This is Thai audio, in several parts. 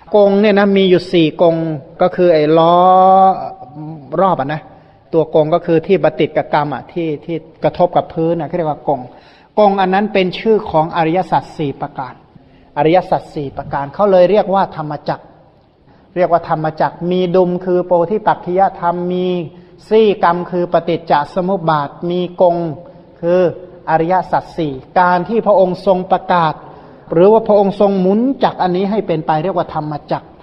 กงเนี่ยนะมีอยู่4 กงก็คือไอ้ล้อรอบนะตัวกงก็คือที่ปฏิกับกรรมที่กระทบกับพื้นเขาเรียกว่ากงอันนั้นเป็นชื่อของอริยสัจ4ประการอริยสัจ4ประการเขาเลยเรียกว่าธรรมจักรเรียกว่าธรรมจักรมีดุมคือโพธิปักขิยธรรมมีซี่กรรมคือปฏิจจสมุปบาทมีกงคืออริยสัจ4การที่พระองค์ทรงประกาศหรือว่าพระองค์ทรงหมุนจักรอันนี้ให้เป็นไปเรียกว่าธรรมจักร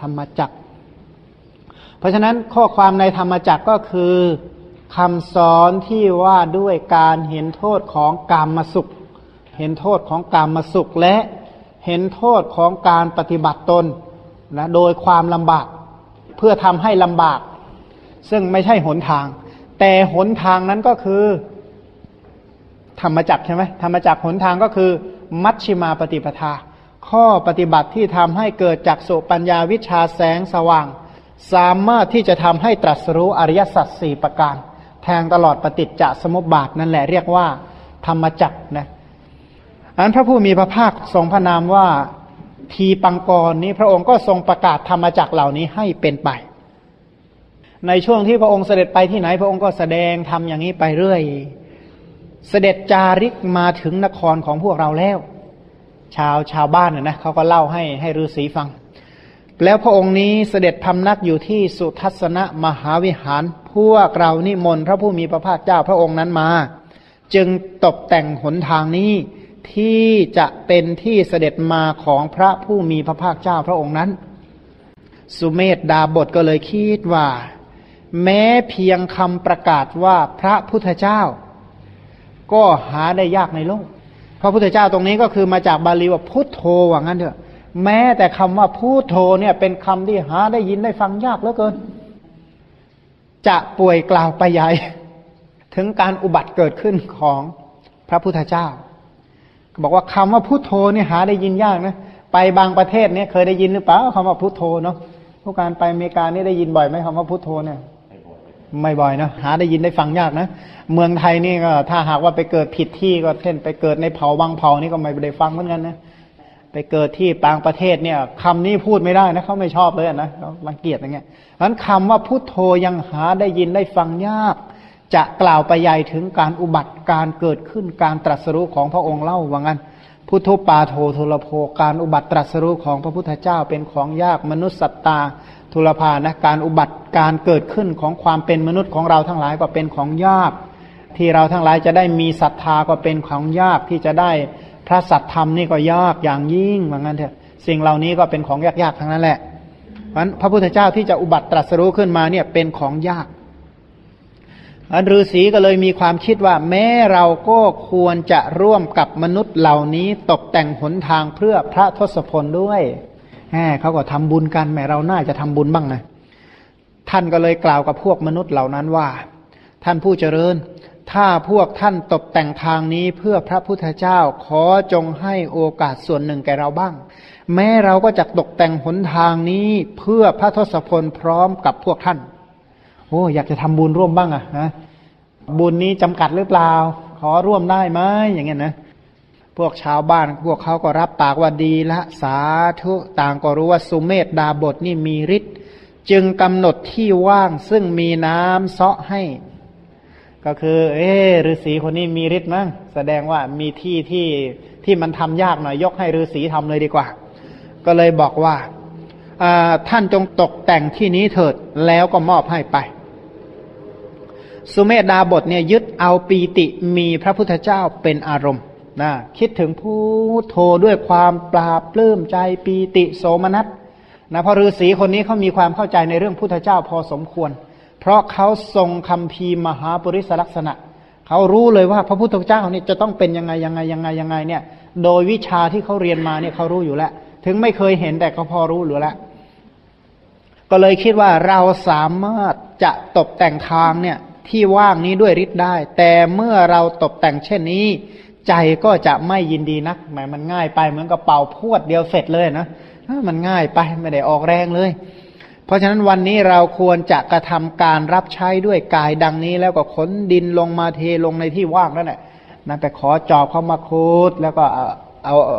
เพราะฉะนั้นข้อความในธรรมจักรก็คือคำสอนที่ว่าด้วยการเห็นโทษของกามสุขเห็นโทษของกามสุขและเห็นโทษของการปฏิบัติตนนะโดยความลำบากเพื่อทำให้ลำบากซึ่งไม่ใช่หนทางแต่หนทางนั้นก็คือธรรมจักรใช่ไหมธรรมจักรหนทางก็คือมัชฌิมาปฏิปทาข้อปฏิบัติที่ทำให้เกิดจักษุปัญญาวิชชาแสงสว่างสามารถที่จะทำให้ตรัสรู้อริยสัจ4ประการแทงตลอดปฏิจจสมุปบาทนั่นแหละเรียกว่าธรรมจักรนะอันพระผู้มีพระภาคทรงพระนามว่าทีปังกรนี้พระองค์ก็ทรงประกาศธรรมจักรเหล่านี้ให้เป็นไปในช่วงที่พระองค์เสด็จไปที่ไหนพระองค์ก็แสดงธรรมอย่างนี้ไปเรื่อยเสด็จจาริกมาถึงนครของพวกเราแล้วชาวบ้านนะเขาก็เล่าให้ฤาษีฟังแล้วพระองค์นี้เสด็จพำนักอยู่ที่สุทัศนมหาวิหารพวกเรานิมนต์พระผู้มีพระภาคเจ้าพระองค์นั้นมาจึงตกแต่งหนทางนี้ที่จะเป็นที่เสด็จมาของพระผู้มีพระภาคเจ้าพระองค์นั้นสุเมธดาบทก็เลยคิดว่าแม้เพียงคำประกาศว่าพระพุทธเจ้าก็หาได้ยากในโลกพระพุทธเจ้าตรงนี้ก็คือมาจากบาลีว่าพุทโธว่างั้นเถอะแม้แต่คำว่าพุทโธเนี่ยเป็นคำที่หาได้ยินได้ฟังยากเหลือเกินจะป่วยกล่าวไปใหญ่ถึงการอุบัติเกิดขึ้นของพระพุทธเจ้าบอกว่าคำว่าพุทโธเนี่ยหาได้ยินยากนะไปบางประเทศเนี่ยเคยได้ยินหรือเปล่าคำว่าพุทโธเนาะผู้การไปอเมริกานี่ได้ยินบ่อยไหมคำว่าพุทโธเนี่ยไม่บ่อยนะหาได้ยินได้ฟังยากนะเมืองไทยนี่ก็ถ้าหากว่าไปเกิดผิดที่ก็เช่นไปเกิดในเผ่าบางเผ่านี่ก็ไม่ได้ฟังเหมือนกันนะไปเกิดที่ต่างประเทศเนี่ยคำนี้พูดไม่ได้นะเขาไม่ชอบเลยนะเขารังเกียจอย่างเงี้ยเพราะฉะนั้นคำว่าพุทโธยังหาได้ยินได้ฟังยากจะกล่าวไปใหญ่ถึงการอุบัติการเกิดขึ้นการตรัสรู้ของพระองค์เล่าว่างั้นพุทโธปาโททุลโภการอุบัติตรัสรู้ของพระพุทธเจ้าเป็นของยากมนุษย์สัตตาทุลภานะการอุบัติการเกิดขึ้นของความเป็นมนุษย์ของเราทั้งหลายก็เป็นของยากที่เราทั้งหลายจะได้มีศรัทธาก็เป็นของยากที่จะได้พระสัทธรรมนี่ก็ยากอย่างยิ่งว่างั้นเถอะสิ่งเหล่านี้ก็เป็นของยากๆทั้งนั้นแหละเพราะฉะนั้นพระพุทธเจ้าที่จะอุบัติตรัสรู้ขึ้นมาเนี่ยเป็นของยากฤาษีก็เลยมีความคิดว่าแม้เราก็ควรจะร่วมกับมนุษย์เหล่านี้ตกแต่งหนทางเพื่อพระทศพลด้วยเขาก็ทำบุญกันแม้เราน่าจะทำบุญบ้างนะท่านก็เลยกล่าวกับพวกมนุษย์เหล่านั้นว่าท่านผู้เจริญถ้าพวกท่านตกแต่งทางนี้เพื่อพระพุทธเจ้าขอจงให้โอกาสส่วนหนึ่งแก่เราบ้างแม้เราก็จะตกแต่งหนทางนี้เพื่อพระทศพลพร้อมกับพวกท่านอยากจะทำบุญร่วมบ้างนะบุญนี้จำกัดหรือเปล่าขอร่วมได้ไหมอย่างเงี้ยนะพวกชาวบ้านพวกเขาก็รับปากว่าดีละสาธุต่างก็รู้ว่าสุเมธดาบทนี่มีฤทธิ์จึงกำหนดที่ว่างซึ่งมีน้ำเซาะให้ก็คือฤาษีคนนี้มีฤทธิ์มั้งแสดงว่ามีที่มันทำยากหน่อยยกให้ฤาษีทำเลยดีกว่าก็เลยบอกว่าท่านจงตกแต่งที่นี้เถิดแล้วก็มอบให้ไปสุเมธดาบทเนี่ยยึดเอาปีติมีพระพุทธเจ้าเป็นอารมณ์นะคิดถึงพุทโธด้วยความปราบปลื้มใจปีติโสมนัสนะเพราะฤาษีคนนี้เขามีความเข้าใจในเรื่องพุทธเจ้าพอสมควรเพราะเขาทรงคัมภีร์มหาปริศลักษณะเขารู้เลยว่าพระพุทธเจ้านี่จะต้องเป็นยังไงเนี่ยโดยวิชาที่เขาเรียนมาเนี่ยเขารู้อยู่แล้วถึงไม่เคยเห็นแต่เขาพอรู้อยู่แล้วก็เลยคิดว่าเราสามารถจะตกแต่งทางเนี่ยที่ว่างนี้ด้วยฤทธิ์ได้แต่เมื่อเราตกแต่งเช่นนี้ใจก็จะไม่ยินดีนักหมายมันง่ายไปเหมือนกับเป่าพวดเดียวเสร็จเลยนะมันง่ายไปไม่ได้ออกแรงเลยเพราะฉะนั้นวันนี้เราควรจะกระทำการรับใช้ด้วยกายดังนี้แล้วก็ขนดินลงมาเทลงในที่ว่างนั่นแหละไปขอจอบเข้ามาคูดแล้วก็เอา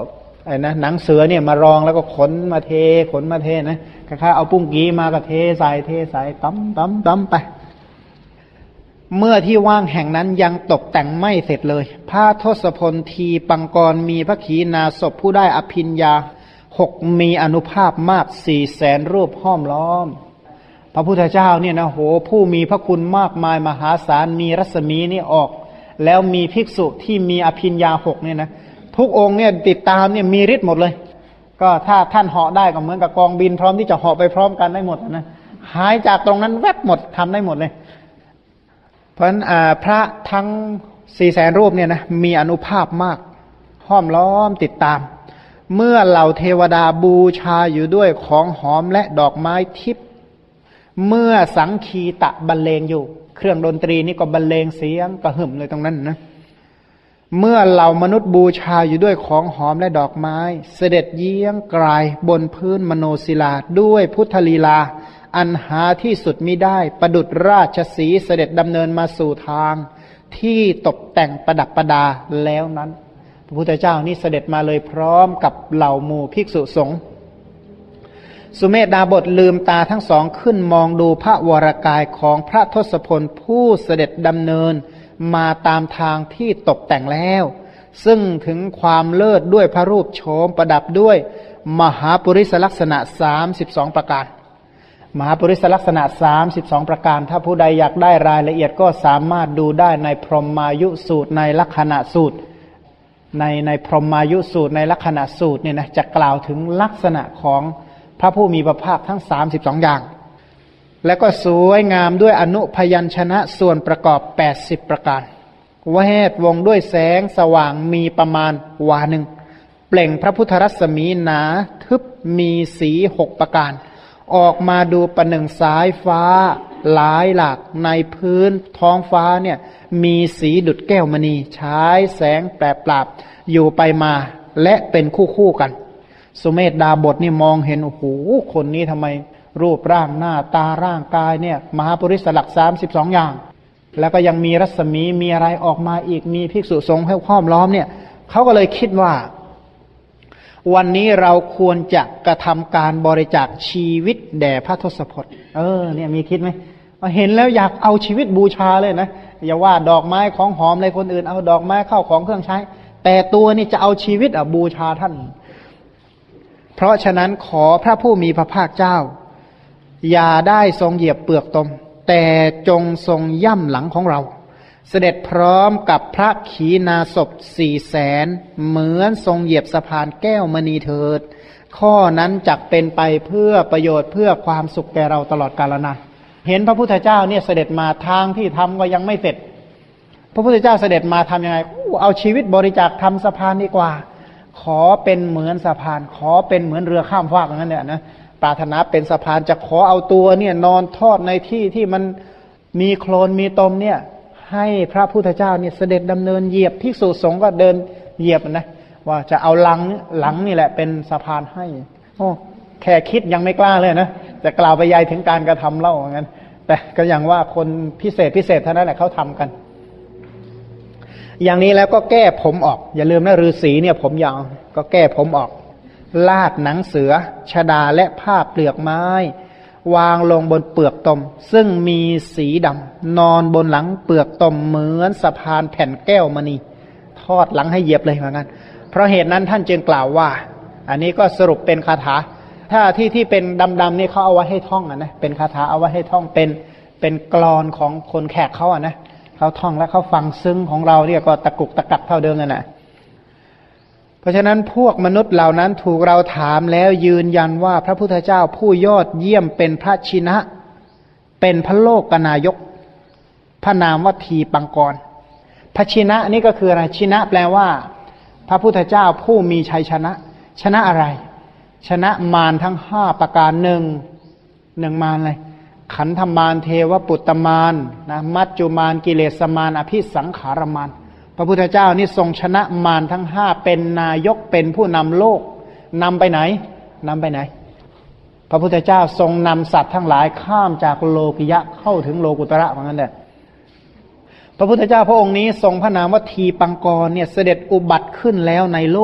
ไอ้นะหนังเสือเนี่ยมารองแล้วก็ขนมาเทนะคล้ายๆเอาปุ้งกี้มาก็เทใส่ตั้มไปเมื่อที่ว่างแห่งนั้นยังตกแต่งไม่เสร็จเลยพระทศพลทีปังกรมีพระขีณาสพผู้ได้อภิญญา6มีอานุภาพมาก 400,000 รูปห้อมล้อมพระพุทธเจ้าเนี่ยนะโหผู้มีพระคุณมากมายมหาศาลมีรัศมีนี่ออกแล้วมีภิกษุที่มีอภิญญา6เนี่ยนะทุกองค์เนี่ยติดตามเนี่ยมีฤทธิ์หมดเลยก็ถ้าท่านเหาะได้ก็เหมือนกับกองบินพร้อมที่จะเหาะไปพร้อมกันได้หมดนะหายจากตรงนั้นแวบหมดทำได้หมดเลยเพราะฉะนั้นพระทั้ง 400,000 รูปเนี่ยนะมีอานุภาพมากห้อมล้อมติดตามเมื่อเหล่าเทวดาบูชาอยู่ด้วยของหอมและดอกไม้ทิพย์เมื่อสังคีตะบรรเลงอยู่เครื่องดนตรีนี่ก็บรรเลงเสียงกระหึ่มเลยตรงนั้นนะเมื่อเหล่ามนุษย์บูชาอยู่ด้วยของหอมและดอกไม้เสด็จเยี่ยงกลายบนพื้นมโนศิลาด้วยพุทธลีลาอันหาที่สุดมิได้ประดุจราชสีห์เสด็จดำเนินมาสู่ทางที่ตกแต่งประดับประดาแล้วนั้นพระพุทธเจ้านี่เสด็จมาเลยพร้อมกับเหล่าหมู่ภิกษุสงฆ์สุเมธดาบทลืมตาทั้งสองขึ้นมองดูพระวรกายของพระทศพลผู้เสด็จดำเนินมาตามทางที่ตกแต่งแล้วซึ่งถึงความเลิศด้วยพระรูปโฉมประดับด้วยมหาปุริสลักษณะ32ประการมหาปุริสลักษณะ32ประการถ้าผู้ใดอยากได้รายละเอียดก็สามารถดูได้ในพรหมายุสูตรในลักขณะสูตรในพรหมายุสูตรในลักขณะสูตรเนี่ยนะจะกล่าวถึงลักษณะของพระผู้มีพระภาคทั้ง32อย่างและก็สวยงามด้วยอนุพยัญชนะส่วนประกอบ80ประการแวดวงด้วยแสงสว่างมีประมาณวาหนึ่งเปล่งพระพุทธรัศมีหนาทึบมีสี6ประการออกมาดูประหนึ่งสายฟ้าหลายหลากในพื้นท้องฟ้าเนี่ยมีสีดุจแก้วมณีฉายแสงแปรปราบอยู่ไปมาและเป็นคู่กันสุเมธดาบทนี่มองเห็นโอ้โหคนนี้ทำไมรูปร่างหน้าตาร่างกายเนี่ยมหาปุริสลักษณะ32อย่างแล้วก็ยังมีรัศมีมีอะไรออกมาอีกมีภิกษุสงฆ์ให้ห้อมล้อมเนี่ยเขาก็เลยคิดว่าวันนี้เราควรจะกระทำการบริจาคชีวิตแด่พระทศพลเนี่ยมีคิดไหมเห็นแล้วอยากเอาชีวิตบูชาเลยนะอย่าว่าดอกไม้ของหอมอะไรคนอื่นเอาดอกไม้เข้าของเครื่องใช้แต่ตัวนี่จะเอาชีวิตบูชาท่านเพราะฉะนั้นขอพระผู้มีพระภาคเจ้าอย่าได้ทรงเหยียบเปลือกตมแต่จงทรงย่ำหลังของเราเสด็จพร้อมกับพระขีณาสพ400,000เหมือนทรงเหยียบสะพานแก้วมณีเถิดข้อนั้นจักเป็นไปเพื่อประโยชน์เพื่อความสุขแก่เราตลอดกาลนานเห็นพระพุทธเจ้าเนี่ยเสด็จมาทางที่ทำก็ยังไม่เสร็จพระพุทธเจ้าเสด็จมาทำยังไงเอาชีวิตบริจาคทำสะพานดีกว่าขอเป็นเหมือนสะพานขอเป็นเหมือนเรือข้ามฟากอย่างนั้นเนี่ยนะปรารถนาเป็นสะพานจะขอเอาตัวเนี่ยนอนทอดในที่ที่มันมีโคลนมีตมเนี่ยให้พระพุทธเจ้าเนี่ยเสด็จดำเนินเหยียบภิกษุสงฆ์ก็เดินเหยียบนะว่าจะเอาหลังนี่แหละเป็นสะพานให้โอ้แค่คิดยังไม่กล้าเลยนะจะกล่าวไปยายถึงการกระทำเล่าอย่างนั้นแต่ก็อย่างว่าคนพิเศษเท่านั้นแหละเขาทำกันอย่างนี้แล้วก็แก้ผมออกอย่าลืมนะฤาษีเนี่ยผมยาวก็แก้ผมออกลาดหนังเสือชดาและผ้าเปลือกไม้วางลงบนเปลือกตมซึ่งมีสีดำนอนบนหลังเปลือกตมเหมือนสะพานแผ่นแก้วมณีทอดหลังให้เหยียบเลยเหมือนกันเพราะเหตุนั้นท่านจึงกล่าวว่าอันนี้ก็สรุปเป็นคาถาถ้าที่เป็นดำๆนี่เขาเอาไว้ให้ท่องนะเป็นคาถาเอาไว้ให้ท่องเป็นกลอนของคนแขกเขานะเขาท่องแล้วเขาฟังซึ้งของเราเนี่ยก็ตะกุกตะกักเท่าเดิมนั่นแหละเพราะฉะนั้นพวกมนุษย์เหล่านั้นถูกเราถามแล้วยืนยันว่าพระพุทธเจ้าผู้ยอดเยี่ยมเป็นพระชินะเป็นพระโลกนายกพระนามว่าทีปังกรพระชินะนี่ก็คืออะไรชินะแปลว่าพระพุทธเจ้าผู้มีชัยชนะชนะอะไรชนะมารทั้ง5ประการหนึ่งมารเลยขันธมารเทวปุตตมารนะมัจจุมารกิเลสมารอภิสังขารมารพระพุทธเจ้านี่ทรงชนะมารทั้ง5เป็นนายกเป็นผู้นำโลกนำไปไหนพระพุทธเจ้าทรงนำสัตว์ทั้งหลายข้ามจากโลกิยะเข้าถึงโลกุตระเหมือนกันแหละพระพุทธเจ้าพระองค์นี้ทรงพระนามว่าทีปังกรเนี่ยเสด็จอุบัติขึ้นแล้วในโลก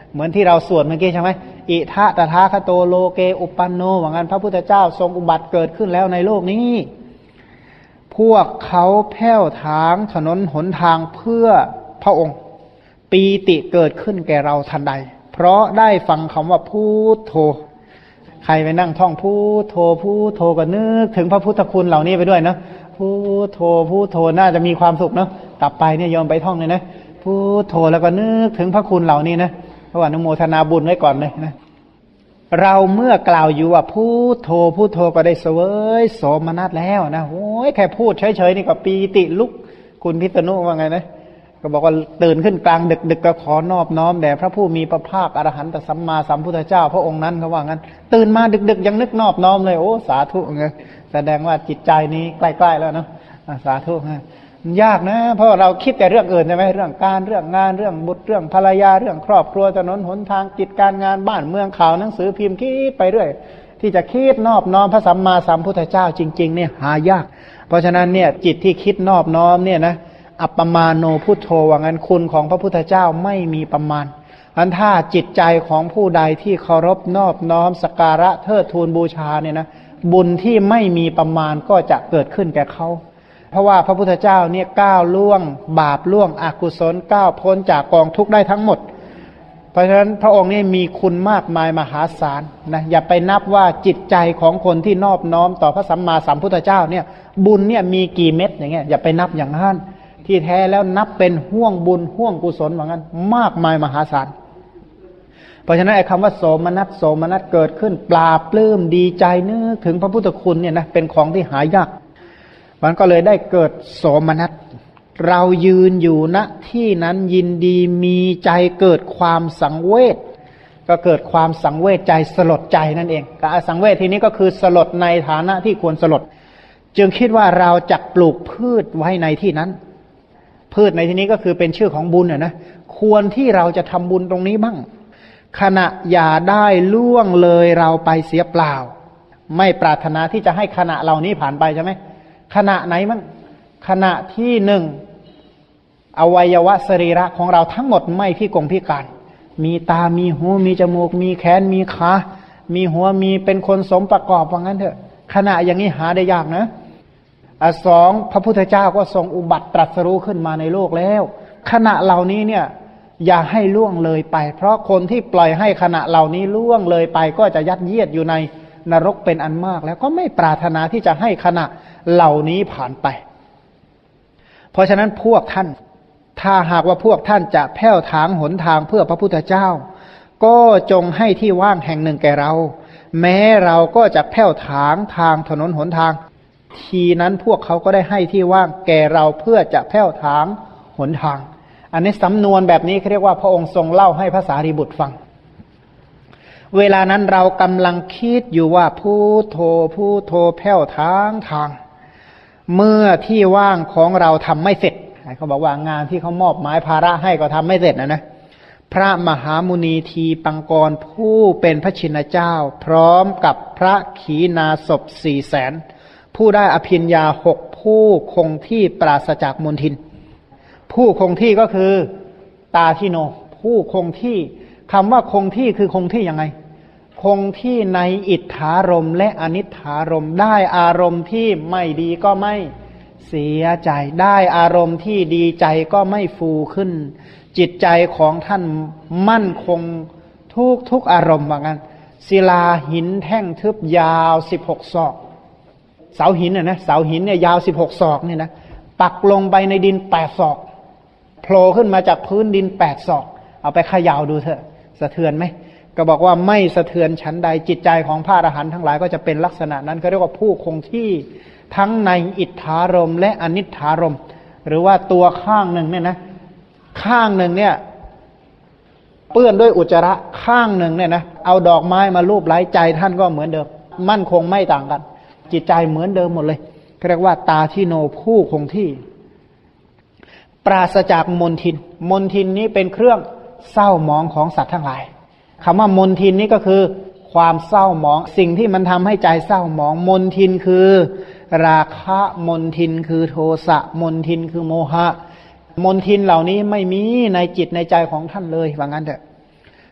เหมือนที่เราสวดเมื่อกี้ใช่ไหมอิทะตถาคโตโลเกอุปปันโนว่างั้นพระพุทธเจ้าทรงอุบัติเกิดขึ้นแล้วในโลกนี้พวกเขาแผ่วถางถนนหนทางเพื่อพระองค์ปีติเกิดขึ้นแก่เราทันใดเพราะได้ฟังคำว่าพุทโธใครไปนั่งท่องพุทโธพุทโธก็นึกถึงพระพุทธคุณเหล่านี้ไปด้วยเนาะพุทโธพุทโธน่าจะมีความสุขเนาะกลับไปเนี่ยยอมไปท่องเลยนะพุทโธแล้วก็นึกถึงพระคุณเหล่านี้นะเพราะว่าอนุโมทนาบุญไว้ก่อนเลยนะเราเมื่อกล่าวอยู่ว่าพุทโธพุทโธก็ได้เสวยโสมนัสแล้วนะโอ้ยแค่พูดเฉยๆนี่ก็ปีติลุกคุณพิษณุว่าไงนะก็บอกว่าตื่นขึ้นกลางดึกก็ขอนอบน้อมแด่พระผู้มีพระภาคอรหันตสัมมาสัมพุทธเจ้าพระองค์นั้นเขาว่างั้นตื่นมาดึกยังนึกนอบน้อมเลยโอ้สาธุไงแสดงว่าจิตใจนี้ใกล้ๆแล้วเนาะสาธุยากนะเพราะเราคิดแต่เรื่องอื่นใช่ไหมเรื่องการเรื่องงานเรื่องบุตรเรื่องภรรยาเรื่องครอบครัวถนนหนทางกิจการงานบ้านเมืองข่าวหนังสือพิมพ์คิดไปเรื่อยที่จะคิดนอบน้อมพระสัมมาสัมพุทธเจ้าจริงๆเนี่ยหายากเพราะฉะนั้นเนี่ยจิตที่คิดนอบน้อมเนี่ยนะอัปปมาโนพุทโธว่างั้นคุณของพระพุทธเจ้าไม่มีประมาณอันถ้าจิตใจของผู้ใดที่เคารพนอบน้อมสักการะเทิดทูนบูชาเนี่ยนะบุญที่ไม่มีประมาณก็จะเกิดขึ้นแก่เขาเพราะว่าพระพุทธเจ้าเนี่ยก้าวล่วงบาปล่วงอกุศลก้าวพ้นจากกองทุกข์ได้ทั้งหมดเพราะฉะนั้นพระองค์นี่มีคุณมากมายมหาศาลนะอย่าไปนับว่าจิตใจของคนที่นอบน้อมต่อพระสัมมาสัมพุทธเจ้าเนี่ยบุญเนี่ยมีกี่เม็ดอย่างเงี้ยอย่าไปนับอย่างนั้นที่แท้แล้วนับเป็นห่วงบุญห่วงกุศลว่างั้นมากมายมหาศาลเพราะฉะนั้นไอ้คำว่าโสมนัสโสมนัสเกิดขึ้นปลาปลื้มดีใจนึกถึงพระพุทธคุณเนี่ยนะเป็นของที่หายากมันก็เลยได้เกิดโสมนัสเรายืนอยู่ณที่นั้นยินดีมีใจเกิดความสังเวชก็เกิดความสังเวชใจสลดใจนั่นเองการสังเวชทีนี้ก็คือสลดในฐานะที่ควรสลดจึงคิดว่าเราจะปลูกพืชไว้ในที่นั้นพืชในที่นี้ก็คือเป็นชื่อของบุญนะควรที่เราจะทำบุญตรงนี้บ้างขณะอย่าได้ล่วงเลยเราไปเสียเปล่าไม่ปรารถนาที่จะให้ขณะเหล่านี้ผ่านไปใช่ไหมขณะไหนมั่งขณะที่หนึ่งอวัยวะสรีระของเราทั้งหมดไม่พิกลพิการมีตามีหูมีจมูกมีแขนมีขามีหัวมีเป็นคนสมประกอบว่างั้นเถอะขณะอย่างนี้หาได้ยากนะสองพระพุทธเจ้าก็ทรงอุบัติตรัสรู้ขึ้นมาในโลกแล้วขณะเหล่านี้เนี่ยอย่าให้ล่วงเลยไปเพราะคนที่ปล่อยให้ขณะเหล่านี้ล่วงเลยไปก็จะยัดเยียดอยู่ในนรกเป็นอันมากแล้วก็ไม่ปรารถนาที่จะให้ขณะเหล่านี้ผ่านไปเพราะฉะนั้นพวกท่านถ้าหากว่าพวกท่านจะแผ่วถางหนทางเพื่อพระพุทธเจ้าก็จงให้ที่ว่างแห่งหนึ่งแก่เราแม้เราก็จะแผ่วถางทางถนนหนทางทีนั้นพวกเขาก็ได้ให้ที่ว่างแก่เราเพื่อจะแผ่วถางหนทางอันนี้สำนวนแบบนี้เขาเรียกว่าพระองค์ทรงเล่าให้พระสารีบุตรฟังเวลานั้นเรากำลังคิดอยู่ว่าพุทโธพุทโธแผ่วถางทางเมื่อที่ว่างของเราทำไม่เสร็จเขาบอกว่างานที่เขามอบหมายภาระให้ก็ทำไม่เสร็จนะพระมหามุนีทีปังกรผู้เป็นพระชินเจ้าพร้อมกับพระขีณาสพ400,000ผู้ได้อภิญญา6ผู้คงที่ปราศจากมลทินผู้คงที่ก็คือตาทิโนผู้คงที่คำว่าคงที่คือคงที่ยังไงคงที่ในอิทธารมและอนิทธารมได้อารมณ์ที่ไม่ดีก็ไม่เสียใจได้อารมณ์ที่ดีใจก็ไม่ฟูขึ้นจิตใจของท่านมั่นคงทุกอารมณ์ว่างั้นศิลาหินแท่งทึบยาว16 ศอกเสาหินนะเสาหินเนี่ยยาว16 ศอกเนี่ยนะปักลงไปในดิน8 ศอกโผล่ขึ้นมาจากพื้นดิน8 ศอกเอาไปเขย่าดูเถอะสะเทือนไหมก็บอกว่าไม่สะเทือนชั้นใดจิตใจของพระอรหันต์ทั้งหลายก็จะเป็นลักษณะนั้นเขาเรียกว่าผู้คงที่ทั้งในอิทธารมและอนิทธารมหรือว่าตัวข้างหนึ่งเนี่ยนะข้างหนึ่งเนี่ยเปื้อนด้วยอุจจาระข้างหนึ่งเนี่ยนะเอาดอกไม้มาลูบไล้ใจท่านก็เหมือนเดิมมั่นคงไม่ต่างกันจิตใจเหมือนเดิมหมดเลยเรียกว่าตาทิโนผู้คงที่ปราศจากมลทินมลทินนี้เป็นเครื่องเศร้าหมองของสัตว์ทั้งหลายคำว่ามลทินนี้ก็คือความเศร้าหมองสิ่งที่มันทำให้ใจเศร้าหมองมลทินคือราคะมลทินคือโทสะมลทินคือโมหะมลทินเหล่านี้ไม่มีในจิตในใจของท่านเลยว่างั้นเถอะ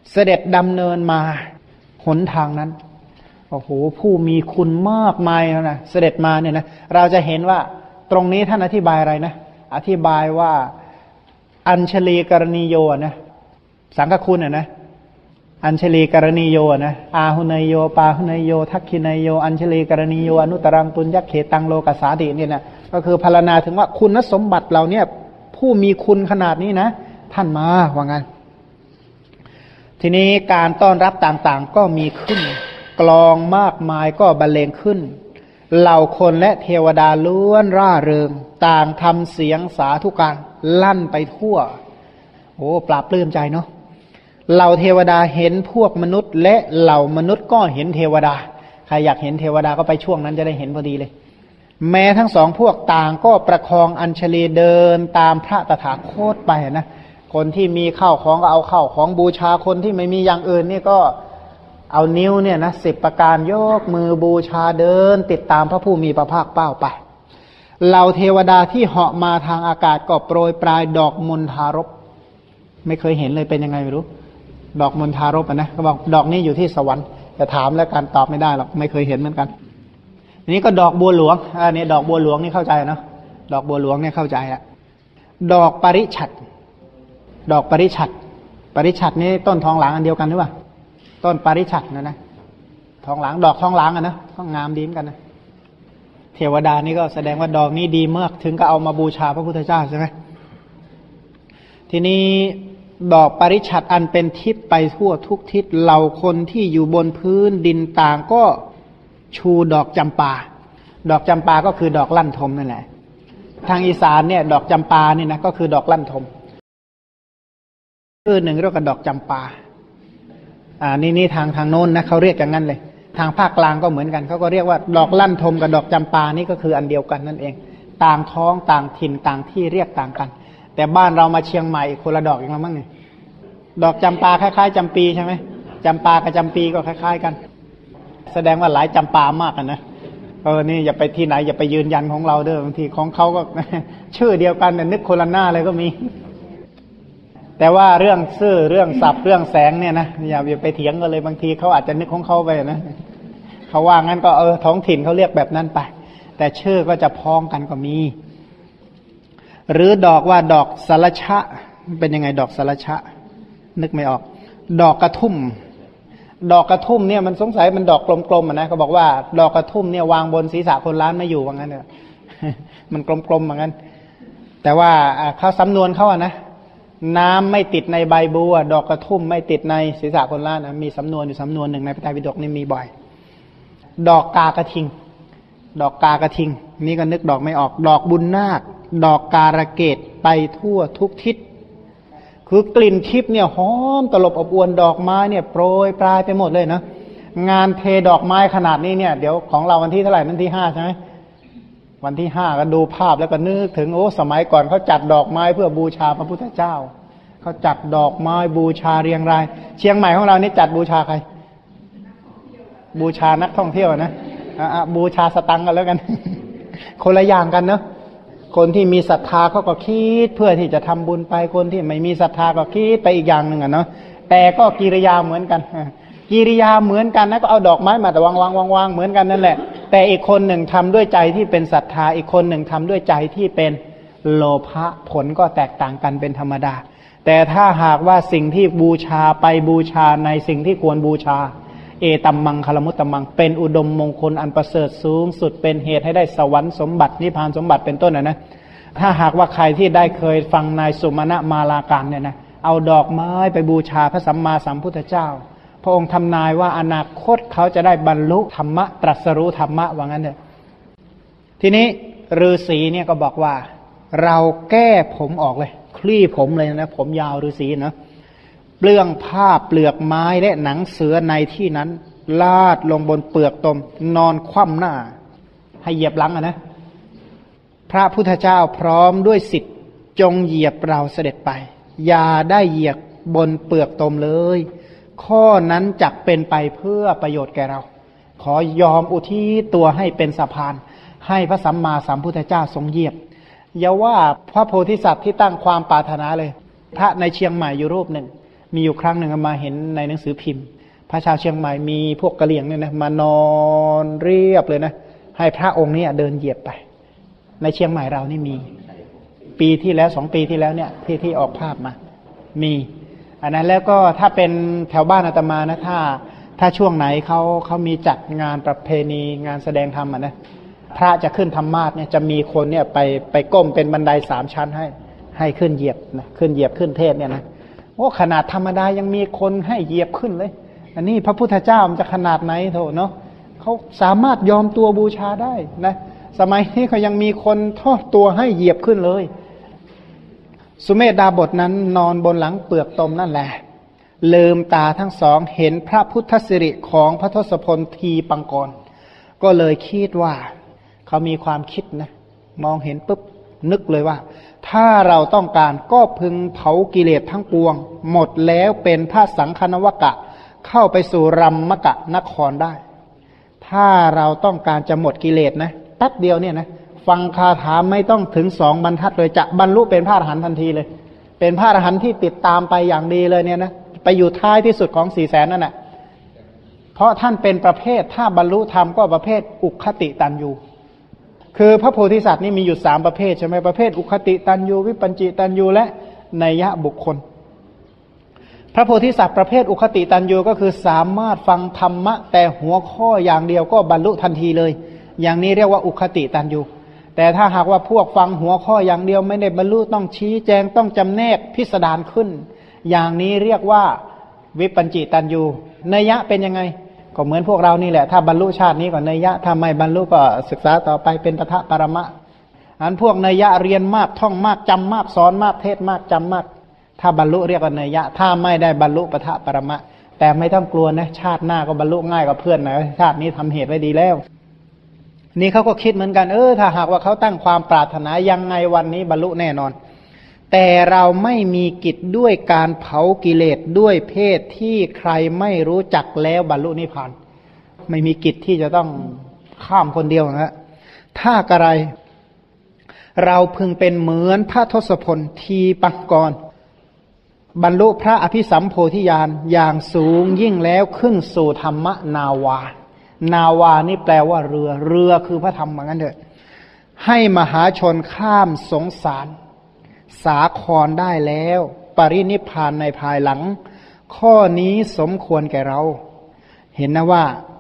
เสด็จดำเนินมาหนทางนั้นโอ้โหผู้มีคุณมากมายนะเสด็จมาเนี่ยนะเราจะเห็นว่าตรงนี้ท่านอธิบายอะไรนะอธิบายว่าอัญชลีกรณีโยนะสังฆคุณนะอัญชลีกรณีโยนะอาหุเนยโยปาหุเนยโยทักขิเนยโยอัญชลีกรณีโยอนุตรังปุญญเขตังโลกัสสาติเนี่ยนะก็คือพรรณนาถึงว่าคุณสมบัติเราเนี่ยผู้มีคุณขนาดนี้นะท่านมาว่างั้นทีนี้การต้อนรับต่างๆก็มีขึ้นกลองมากมายก็บรรเลงขึ้นเหล่าคนและเทวดาล้วนร่าเริงต่างทำเสียงสาธุการลั่นไปทั่วโอ้ปราบปลื้มใจเนาะเหล่าเทวดาเห็นพวกมนุษย์และเหล่ามนุษย์ก็เห็นเทวดาใครอยากเห็นเทวดาก็ไปช่วงนั้นจะได้เห็นพอดีเลยแม้ทั้งสองพวกต่างก็ประคองอัญชลีเดินตามพระตถาคตไปนะคนที่มีข้าวของก็เอาข้าวของบูชาคนที่ไม่มีอย่างอื่นนี่ก็เอานิ้วเนี่ยนะ10 ประการยกมือบูชาเดินติดตามพระผู้มีพระภาคเป้าไปเหล่าเทวดาที่เหาะมาทางอากาศก็โปรยปลายดอกมณฑารพไม่เคยเห็นเลยเป็นยังไงไม่รู้ดอกมณฑารพนะเขาบอกดอกนี้อยู่ที่สวรรค์จะถามแล้วการตอบไม่ได้หรอกไม่เคยเห็นเหมือนกันนี้ก็ดอกบัวหลวงอันนี้ดอกบัวหลวงนี่เข้าใจเนาะดอกบัวหลวงเนี่ยเข้าใจอะดอกปริฉัตรดอกปริฉัตรปริฉัตรนี่ต้นทองหลางอันเดียวกันหรือเปล่าต้นปริฉัตรนะทองหลางดอกทองหลางอ่ะนะก็งามดีเหมือนกันนะเทวดานี่ก็แสดงว่าดอกนี้ดีมากถึงก็เอามาบูชาพระพุทธเจ้าใช่ไหมทีนี้ดอกปริฉัตรอันเป็นทิพย์ไปทั่วทุกทิศเหล่าคนที่อยู่บนพื้นดินต่างก็ชูดอกจำปาดอกจำปาก็คือดอกลั่นทมนั่นแหละทางอีสานเนี่ยดอกจำปานี่นะก็คือดอกลั่นทมหนึ่งเรียกว่าดอกจำปานี่ทางโน้นนะเขาเรียกอย่างนั้นเลยทางภาคกลางก็เหมือนกันเขาก็เรียกว่าดอกลั่นทมกับดอกจำปานี่ก็คืออันเดียวกันนั่นเองต่างท้องต่างถิ่นต่างที่เรียกต่างกันแต่บ้านเรามาเชียงใหม่คนละดอกอย่างละมั้งเนี่ยดอกจำปาคล้ายๆจำปีใช่ไหมจำปากับจำปีก็คล้ายๆกันแสดงว่าหลายจำปามากนะนี่อย่าไปที่ไหนอย่าไปยืนยันของเราเด้อบางทีของเขาก็ ชื่อเดียวกันแต่นึกคนละหน้าเลยก็มีแต่ว่าเรื่องชื่อเรื่องศัพท์เรื่องแสงเนี่ยนะอย่าไปเถียงกันเลยบางทีเขาอาจจะนึกของเขาไปนะเขาว่างั้นก็ท้องถิ่นเขาเรียกแบบนั้นไปแต่ชื่อก็จะพ้องกันก็มีหรือดอกว่าดอกสารชะเป็นยังไงดอกสารชะนึกไม่ออกดอกกระทุ่มดอกกระทุ่มเนี่ยมันสงสัยมันดอกกลมๆนะเขาบอกว่าดอกกระทุ่มเนี่ยวางบนศีรษะคนล้านไม่อยู่ว่างั้นเนี่ยมันกลมๆเหมือนกันแต่ว่าเขาสำนวนเขานะน้ำไม่ติดในใบบัวดอกกระทุ่มไม่ติดในศีรษะคนล้านนะมีสำนวนอยู่สำนวนหนึ่งในพระไตรปิฎกนี่มีบ่อยดอกกากระทิงดอกกากระทิงนี่ก็นึกดอกไม่ออกดอกบุญนาคดอกการะเกดไปทั่วทุกทิศคือกลิ่นทิพย์เนี่ยหอมตลบอบอวนดอกไม้เนี่ยโปรยปลายไปหมดเลยนะงานเทดอกไม้ขนาดนี้เนี่ยเดี๋ยวของเราวันที่เท่าไหร่นั่นที่5ใช่ไหมวันที่5ก็ดูภาพแล้วก็นึกถึงสมัยก่อนเขาจัดดอกไม้เพื่อบูชาพระพุทธเจ้าเขาจัดดอกไม้บูชาเรียงรายเชียงใหม่ของเรานี่จัดบูชาใครบูชานักท่องเที่ยวนะบูชาสตังค์กันแล้วกัน คนละอย่างกันเนาะคนที่มีศรัทธาเขาก็คิดเพื่อที่จะทำบุญไปคนที่ไม่มีศรัทธาก็คิดไปอีกอย่างหนึ่งเนาะแต่ก็กิริยาเหมือนกันกิริยาเหมือนกันนะก็เอาดอกไม้มาแต่วางเหมือนกันนั่นแหละแต่อีกคนหนึ่งทำด้วยใจที่เป็นศรัทธาอีกคนหนึ่งทำด้วยใจที่เป็นโลภะผลก็แตกต่างกันเป็นธรรมดาแต่ถ้าหากว่าสิ่งที่บูชาไปบูชาในสิ่งที่ควรบูชาเอตัมมังคลมุตตมังเป็นอุดมมงคลอันประเสริฐสูงสุดเป็นเหตุให้ได้สวรรค์สมบัตินิพพานสมบัติเป็นต้นนะถ้าหากว่าใครที่ได้เคยฟังนายสุมาณมาลาการเนี่ยนะเอาดอกไม้ไปบูชาพระสัมมาสัมพุทธเจ้าพระองค์ทำนายว่าอนาคตเขาจะได้บรรลุธรรมะตรัสรู้ธรรมะว่างั้นเถอะทีนี้ฤาษีเนี่ยก็บอกว่าเราแก้ผมออกเลยคลี่ผมเลยนะผมยาวฤาษีนะเปลื้องผ้าเปลือกไม้และหนังเสือในที่นั้นลาดลงบนเปลือกตมนอนคว่ำหน้าให้เหยียบหลังนะพระพุทธเจ้าพร้อมด้วยศิษย์จงเหยียบเราเสด็จไปอย่าได้เหยียบบนเปลือกตมเลยข้อนั้นจักเป็นไปเพื่อประโยชน์แก่เราขอยอมอุทิศตัวให้เป็นสะพานให้พระสัมมาสัมพุทธเจ้าทรงเหยียบอย่าว่าพระโพธิสัตว์ที่ตั้งความปรารถนาเลยพระในเชียงใหม่อยู่รูปหนึ่งมีอยู่ครั้งหนึ่งมาเห็นในหนังสือพิมพ์พระชาวเชียงใหม่มีพวกกะเหรี่ยงเนี่ยนะมานอนเรียบเลยนะให้พระองค์นี้เดินเหยียบไปในเชียงใหม่เรานี่มีปีที่แล้ว2 ปีที่แล้วเนี่ยที่ออกภาพมามีอันนั้นแล้วก็ถ้าเป็นแถวบ้านอาตมานะถ้าช่วงไหนเขามีจัดงานประเพณีงานแสดงธรรมนะพระจะขึ้นธรรมาสน์เนี่ยจะมีคนเนี่ยไปก้มเป็นบันได3 ชั้นให้ขึ้นเหยียบนะขึ้นเหยียบขึ้นเทศเนี่ยนะโอ้ขนาดธรรมดายังมีคนให้เหยียบขึ้นเลยอันนี้พระพุทธเจ้ามันจะขนาดไหนโถเนาะเขาสามารถยอมตัวบูชาได้นะสมัยนี้เขายังมีคนทอดตัวให้เหยียบขึ้นเลยสุเมธดาบทนั้นนอนบนหลังเปลือกตมนั่นแหละลืมตาทั้งสองเห็นพระพุทธสิริของพระทศพลทีปังกรก็เลยคิดว่าเขามีความคิดนะมองเห็นปุ๊บนึกเลยว่าถ้าเราต้องการก็พึงเผากิเลสทั้งปวงหมดแล้วเป็นพระสังฆนวกะเข้าไปสู่รัมมกะนครได้ถ้าเราต้องการจะหมดกิเลสนะแป๊บเดียวเนี่ยนะฟังคาถาไม่ต้องถึง2 บรรทัดเลยจะบรรลุเป็นพระอรหันต์ทันทีเลยเป็นพระอรหันต์ที่ติดตามไปอย่างดีเลยเนี่ยนะไปอยู่ท้ายที่สุดของ400,000นั่นแหละเพราะท่านเป็นประเภทถ้าบรรลุธรรมก็ประเภทอุคติตันยูคือพระโพธิสัตว์นี่มีอยู่3 ประเภทใช่ไหมประเภทอุคติตันยูวิปัญจิตันยูและนัยยะบุคคลพระโพธิสัตว์ประเภทอุคติตันยูก็คือสามารถฟังธรรมะแต่หัวข้ออย่างเดียวก็บรรลุทันทีเลยอย่างนี้เรียกว่าอุคติตันยูแต่ถ้าหากว่าพวกฟังหัวข้ออย่างเดียวไม่ได้บรรลุต้องชี้แจงต้องจำแนกพิสดารขึ้นอย่างนี้เรียกว่าวิปัญจิตันยูนัยยะเป็นยังไงก็เหมือนพวกเรานี่แหละถ้าบรรลุชาตินี้ก็นัยยะถ้าไม่บรรลุก็ศึกษาต่อไปเป็นปทปรมะอันพวกนัยยะเรียนมากท่องมากจำมากสอนมากเทศมากจำมากถ้าบรรลุเรียกว่านัยยะถ้าไม่ได้บรรลุปทปรมะแต่ไม่ต้องกลัวนะชาติหน้าก็บรรลุง่ายกว่าเพื่อนนะชาตินี้ทำเหตุไว้ดีแล้วนี่เขาก็คิดเหมือนกันถ้าหากว่าเขาตั้งความปรารถนายังไงวันนี้บรรลุแน่นอนแต่เราไม่มีกิจด้วยการเผากิเลสด้วยเพศที่ใครไม่รู้จักแล้วบรรลุนิพพานไม่มีกิจที่จะต้องข้ามคนเดียวนะถ้ากระไรเราพึงเป็นเหมือนพระทศพลทีปังกรบรรลุพระอภิสัมโพธิญาณอย่างสูงยิ่งแล้วขึ้นสู่ธรรมนาวานาวานี่แปลว่าเรือคือพระธรรมเหมือนกันเถอะให้มหาชนข้ามสงสารสาครได้แล้วปรินิพพานในภายหลังข้อนี้สมควรแก่เราเห็นนะว่า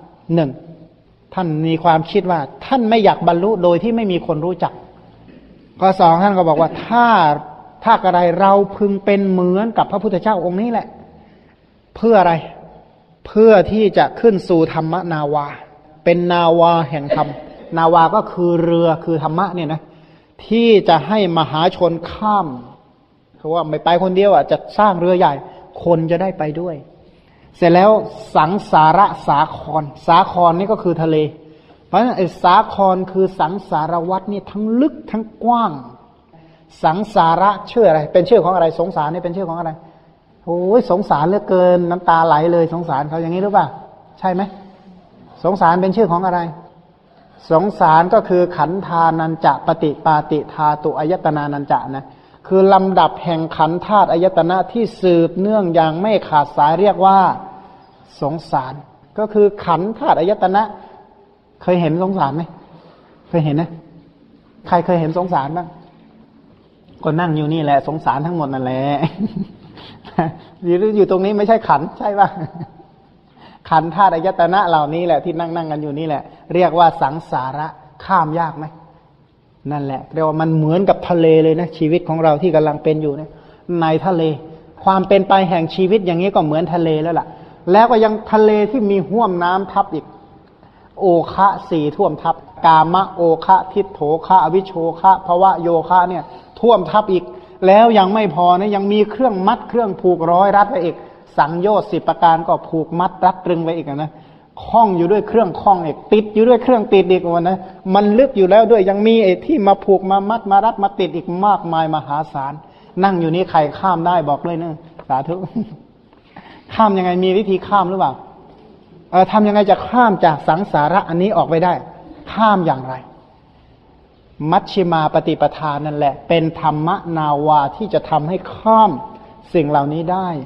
1ท่านมีความคิดว่าท่านไม่อยากบรรลุโดยที่ไม่มีคนรู้จักข้อ2ท่านก็บอกว่าถ้าอะไรเราพึงเป็นเหมือนกับพระพุทธเจ้าองค์นี้แหละเพื่ออะไรเพื่อที่จะขึ้นสู่ธรรมนาวาเป็นนาวาแห่งธรรมนาวาก็คือเรือคือธรรมะเนี่ยนะที่จะให้มหาชนข้ามเพราะว่าไม่ไปคนเดียวจะสร้างเรือใหญ่คนจะได้ไปด้วยเสร็จแล้วสังสารสาครสาครนี่ก็คือทะเลเพราะฉะนั้นสาครคือสังสารวัฏนี่ทั้งลึกทั้งกว้างสังสาระชื่ออะไรเป็นชื่อของอะไรสงสารนี่เป็นชื่อของอะไรโอ้ยสงสารเหลือเกินน้ำตาไหลเลยสงสารเขาอย่างนี้หรือเปล่าใช่ไหมสงสารเป็นชื่อของอะไรสงสารก็คือขันธานัญจะปฏิปาติธาตุอายตนานัญจะนะคือลำดับแห่งขันธาตุอายตนะที่สืบเนื่องอย่างไม่ขาดสายเรียกว่าสงสารก็คือขันธาตุอายตนะเคยเห็นสงสารไหมเคยเห็นนะใครเคยเห็นสงสารบ้างก็นั่งอยู่นี่แหละสงสารทั้งหมดนั่นแหละอยู่ตรงนี้ไม่ใช่ขันใช่ป่ะขันธาตุอายตนะเหล่านี้แหละที่นั่งกันอยู่นี่แหละเรียกว่าสังสาระข้ามยากไหมนั่นแหละเรียกว่ามันเหมือนกับทะเลเลยนะชีวิตของเราที่กำลังเป็นอยู่เนี่ยในทะเลความเป็นไปแห่งชีวิตอย่างนี้ก็เหมือนทะเลแล้วล่ะแล้วก็ยังทะเลที่มีห้วมน้ำทับอีกโอคะ4ท่วมทับกามะโอคะทิฏโถคะอวิชโชคะภวะโยคะเนี่ยท่วมทับอีกแล้วยังไม่พอนะยังมีเครื่องมัดเครื่องผูกร้อยรัดไว้อีกสังโยชน์10ประการก็ผูกมัดรัดตรึงไว้อีกนะคล้องอยู่ด้วยเครื่องคล้องอีกติดอยู่ด้วยเครื่องติดอีกวันนะมันลึกอยู่แล้วด้วยยังมีไอ้ที่มาผูกมามัดมารัดมาติดอีกมากมายมหาศาลนั่งอยู่นี่ใครข้ามได้บอกเลยนะสาธุข้ามยังไงมีวิธีข้ามหรือเปล่าทำยังไงจะข้ามจากสังสาระอันนี้ออกไปได้ข้ามอย่างไรมัชฌิมาปฏิปทานนั่นแหละเป็นธรรมนาวาที่จะทำให้ข้ามสิ่งเหล่านี้ได้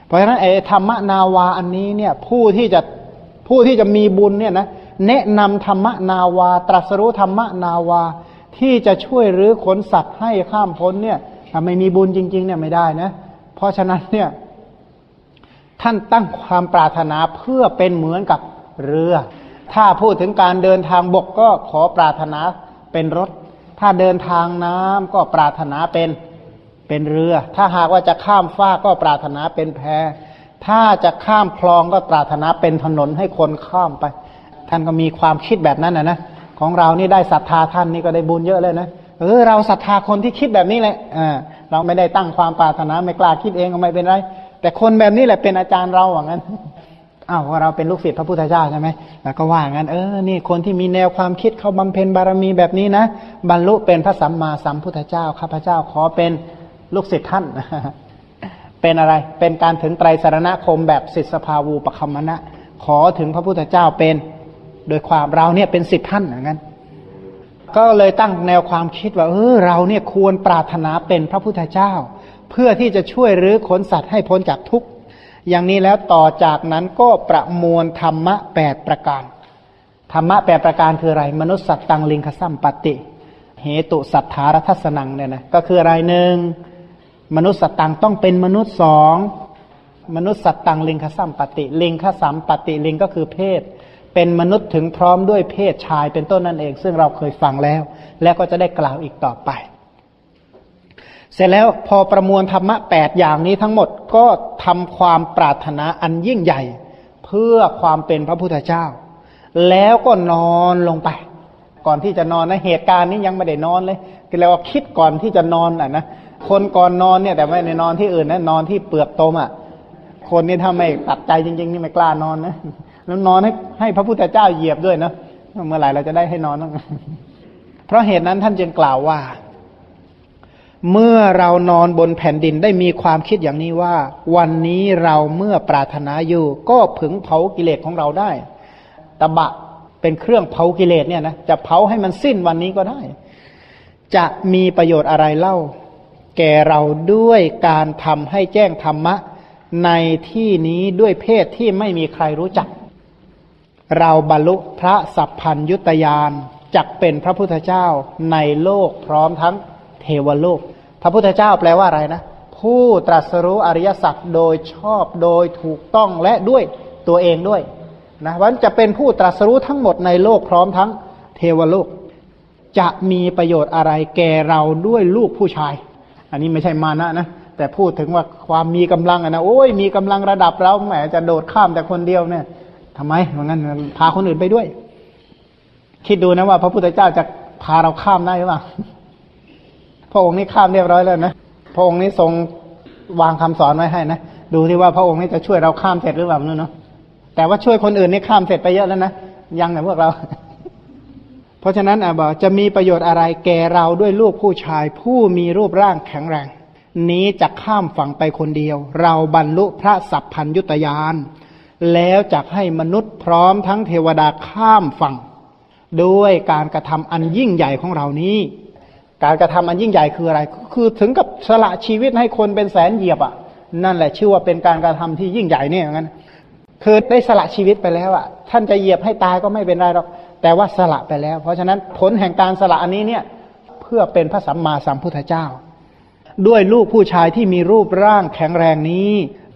เพราะฉะนั้นไอ้ธรรมนาวาอันนี้เนี่ยผู้ที่จะมีบุญเนี่ยนะแนะนำธรรมนาวาตรัสรู้ธรรมนาวาที่จะช่วยรื้อขนสัตว์ให้ข้ามพ้นเนี่ยถ้าไม่มีบุญจริงๆเนี่ยไม่ได้นะเพราะฉะนั้นเนี่ยท่านตั้งความปรารถนาเพื่อเป็นเหมือนกับเรือถ้าพูดถึงการเดินทางบกก็ขอปรารถนาเป็นรถถ้าเดินทางน้ำก็ปรารถนาเป็นเรือถ้าหากว่าจะข้ามฟากก็ปรารถนาเป็นแพถ้าจะข้ามคลองก็ปรารถนาเป็นถนนให้คนข้ามไปท่านก็มีความคิดแบบนั้นนะของเรานี่ได้ศรัทธาท่านนี่ก็ได้บุญเยอะเลยนะเราศรัทธาคนที่คิดแบบนี้แหละเราไม่ได้ตั้งความปรารถนาไม่กล้าคิดเองก็ไม่เป็นไรแต่คนแบบนี้แหละเป็นอาจารย์เราอย่างนั้นว่าเราเป็นลูกศิษย์พระพุทธเจ้าใช่ไหมแล้วก็ว่างั้นนี่คนที่มีแนวความคิดเขาบำเพ็ญบารมีแบบนี้นะบรรลุเป็นพระสัมมาสัมพุทธเจ้าข้าพเจ้าขอเป็นลูกศิษย์ท่าน เป็นอะไรเป็นการถึงไตรสรณคมแบบศิษภาวูปคัมมนะขอถึงพระพุทธเจ้าเป็นโดยความเราเนี่ยเป็นศิษย์ท่านอย่างนั้นก็เลยตั้งแนวความคิดว่าเราเนี่ยควรปรารถนาเป็นพระพุทธเจ้าเพื่อที่จะช่วยรื้อขนสัตว์ให้พ้นจากทุกข์อย่างนี้แล้วต่อจากนั้นก็ประมวลธรรมะ8ประการธรรมะ8ประการคืออะไรมนุสสัตตังลิงคสัมปติเหตุสัทธารทัสสนังเนี่ยนะก็คืออะไรหนึ่งมนุสสัตตังต้องเป็นมนุษย์สองมนุสสัตตังลิงคสัมปติลิงคสัมปติลิงก็คือเพศเป็นมนุษย์ถึงพร้อมด้วยเพศชายเป็นต้นนั่นเองซึ่งเราเคยฟังแล้วและก็จะได้กล่าวอีกต่อไปเสร็จแล้วพอประมวลธรรมะ8อย่างนี้ทั้งหมดก็ทำความปรารถนาอันยิ่งใหญ่เพื่อความเป็นพระพุทธเจ้าแล้วก็นอนลงไปก่อนที่จะนอนนะเหตุการณ์นี้ยังไม่ได้นอนเลยคือเราคิดก่อนที่จะนอนนะคนก่อนนอนเนี่ยแต่ไม่ได้นอนที่อื่นนะนอนที่เปลือกตมคนนี้ถ้าไม่ตัดใจจริงๆนี่ไม่กล้านอนนะแล้วนอนให้พระพุทธเจ้าเหยียบด้วยนะเมื่อไหร่เราจะได้ให้นอนบ้างเพราะเหตุนั้นท่านจึงกล่าวว่าเมื่อเรานอนบนแผ่นดินได้มีความคิดอย่างนี้ว่าวันนี้เราเมื่อปรารถนาอยู่ก็ผึงเผากิเลสของเราได้ตบะเป็นเครื่องเผากิเลสเนี่ยนะจะเผาให้มันสิ้นวันนี้ก็ได้จะมีประโยชน์อะไรเล่าแก่เราด้วยการทำให้แจ้งธรรมะในที่นี้ด้วยเพศที่ไม่มีใครรู้จักเราบรรลุพระสัพพัญญุตญาณจักเป็นพระพุทธเจ้าในโลกพร้อมทั้งเทวโลกพระพุทธเจ้าแปลว่าอะไรนะผู้ตรัสรู้อริยสัจโดยชอบโดยถูกต้องและด้วยตัวเองด้วยนะวันจะเป็นผู้ตรัสรู้ทั้งหมดในโลกพร้อมทั้งเทวโลกจะมีประโยชน์อะไรแก่เราด้วยลูกผู้ชายอันนี้ไม่ใช่มานะแต่พูดถึงว่าความมีกำลังนะโอ้ยมีกำลังระดับเราแหมจะโดดข้ามแต่คนเดียวเนี่ยทำไมเพราะงั้นพาคนอื่นไปด้วยคิดดูนะว่าพระพุทธเจ้าจะพาเราข้ามได้หรือเปล่าพระองค์นี้ข้ามเรียบร้อยแล้วนะพระองค์นี้ทรงวางคำสอนไว้ให้นะดูที่ว่าพระองค์นี้จะช่วยเราข้ามเสร็จหรือเปล่าเนาะแต่ว่าช่วยคนอื่นนี่ข้ามเสร็จไปเยอะแล้วนะยังแต่พวกเราเพราะฉะนั้นบอกจะมีประโยชน์อะไรแก่เราด้วยลูกผู้ชายผู้มีรูปร่างแข็งแรงนี้จะข้ามฝั่งไปคนเดียวเราบรรลุพระสัพพัญญุตญาณแล้วจะให้มนุษย์พร้อมทั้งเทวดาข้ามฝั่งด้วยการกระทำอันยิ่งใหญ่ของเรานี้การกระทำอันยิ่งใหญ่คืออะไรคือถึงกับสละชีวิตให้คนเป็นแสนเหยียบนั่นแหละชื่อว่าเป็นการกระทำที่ยิ่งใหญ่เนี่ยอย่างนั้นคือได้สละชีวิตไปแล้วท่านจะเหยียบให้ตายก็ไม่เป็นไรหรอกแต่ว่าสละไปแล้วเพราะฉะนั้นผลแห่งการสละอันนี้เนี่ยเพื่อเป็นพระสัมมาสัมพุทธเจ้าด้วยลูกผู้ชายที่มีรูปร่างแข็งแรงนี้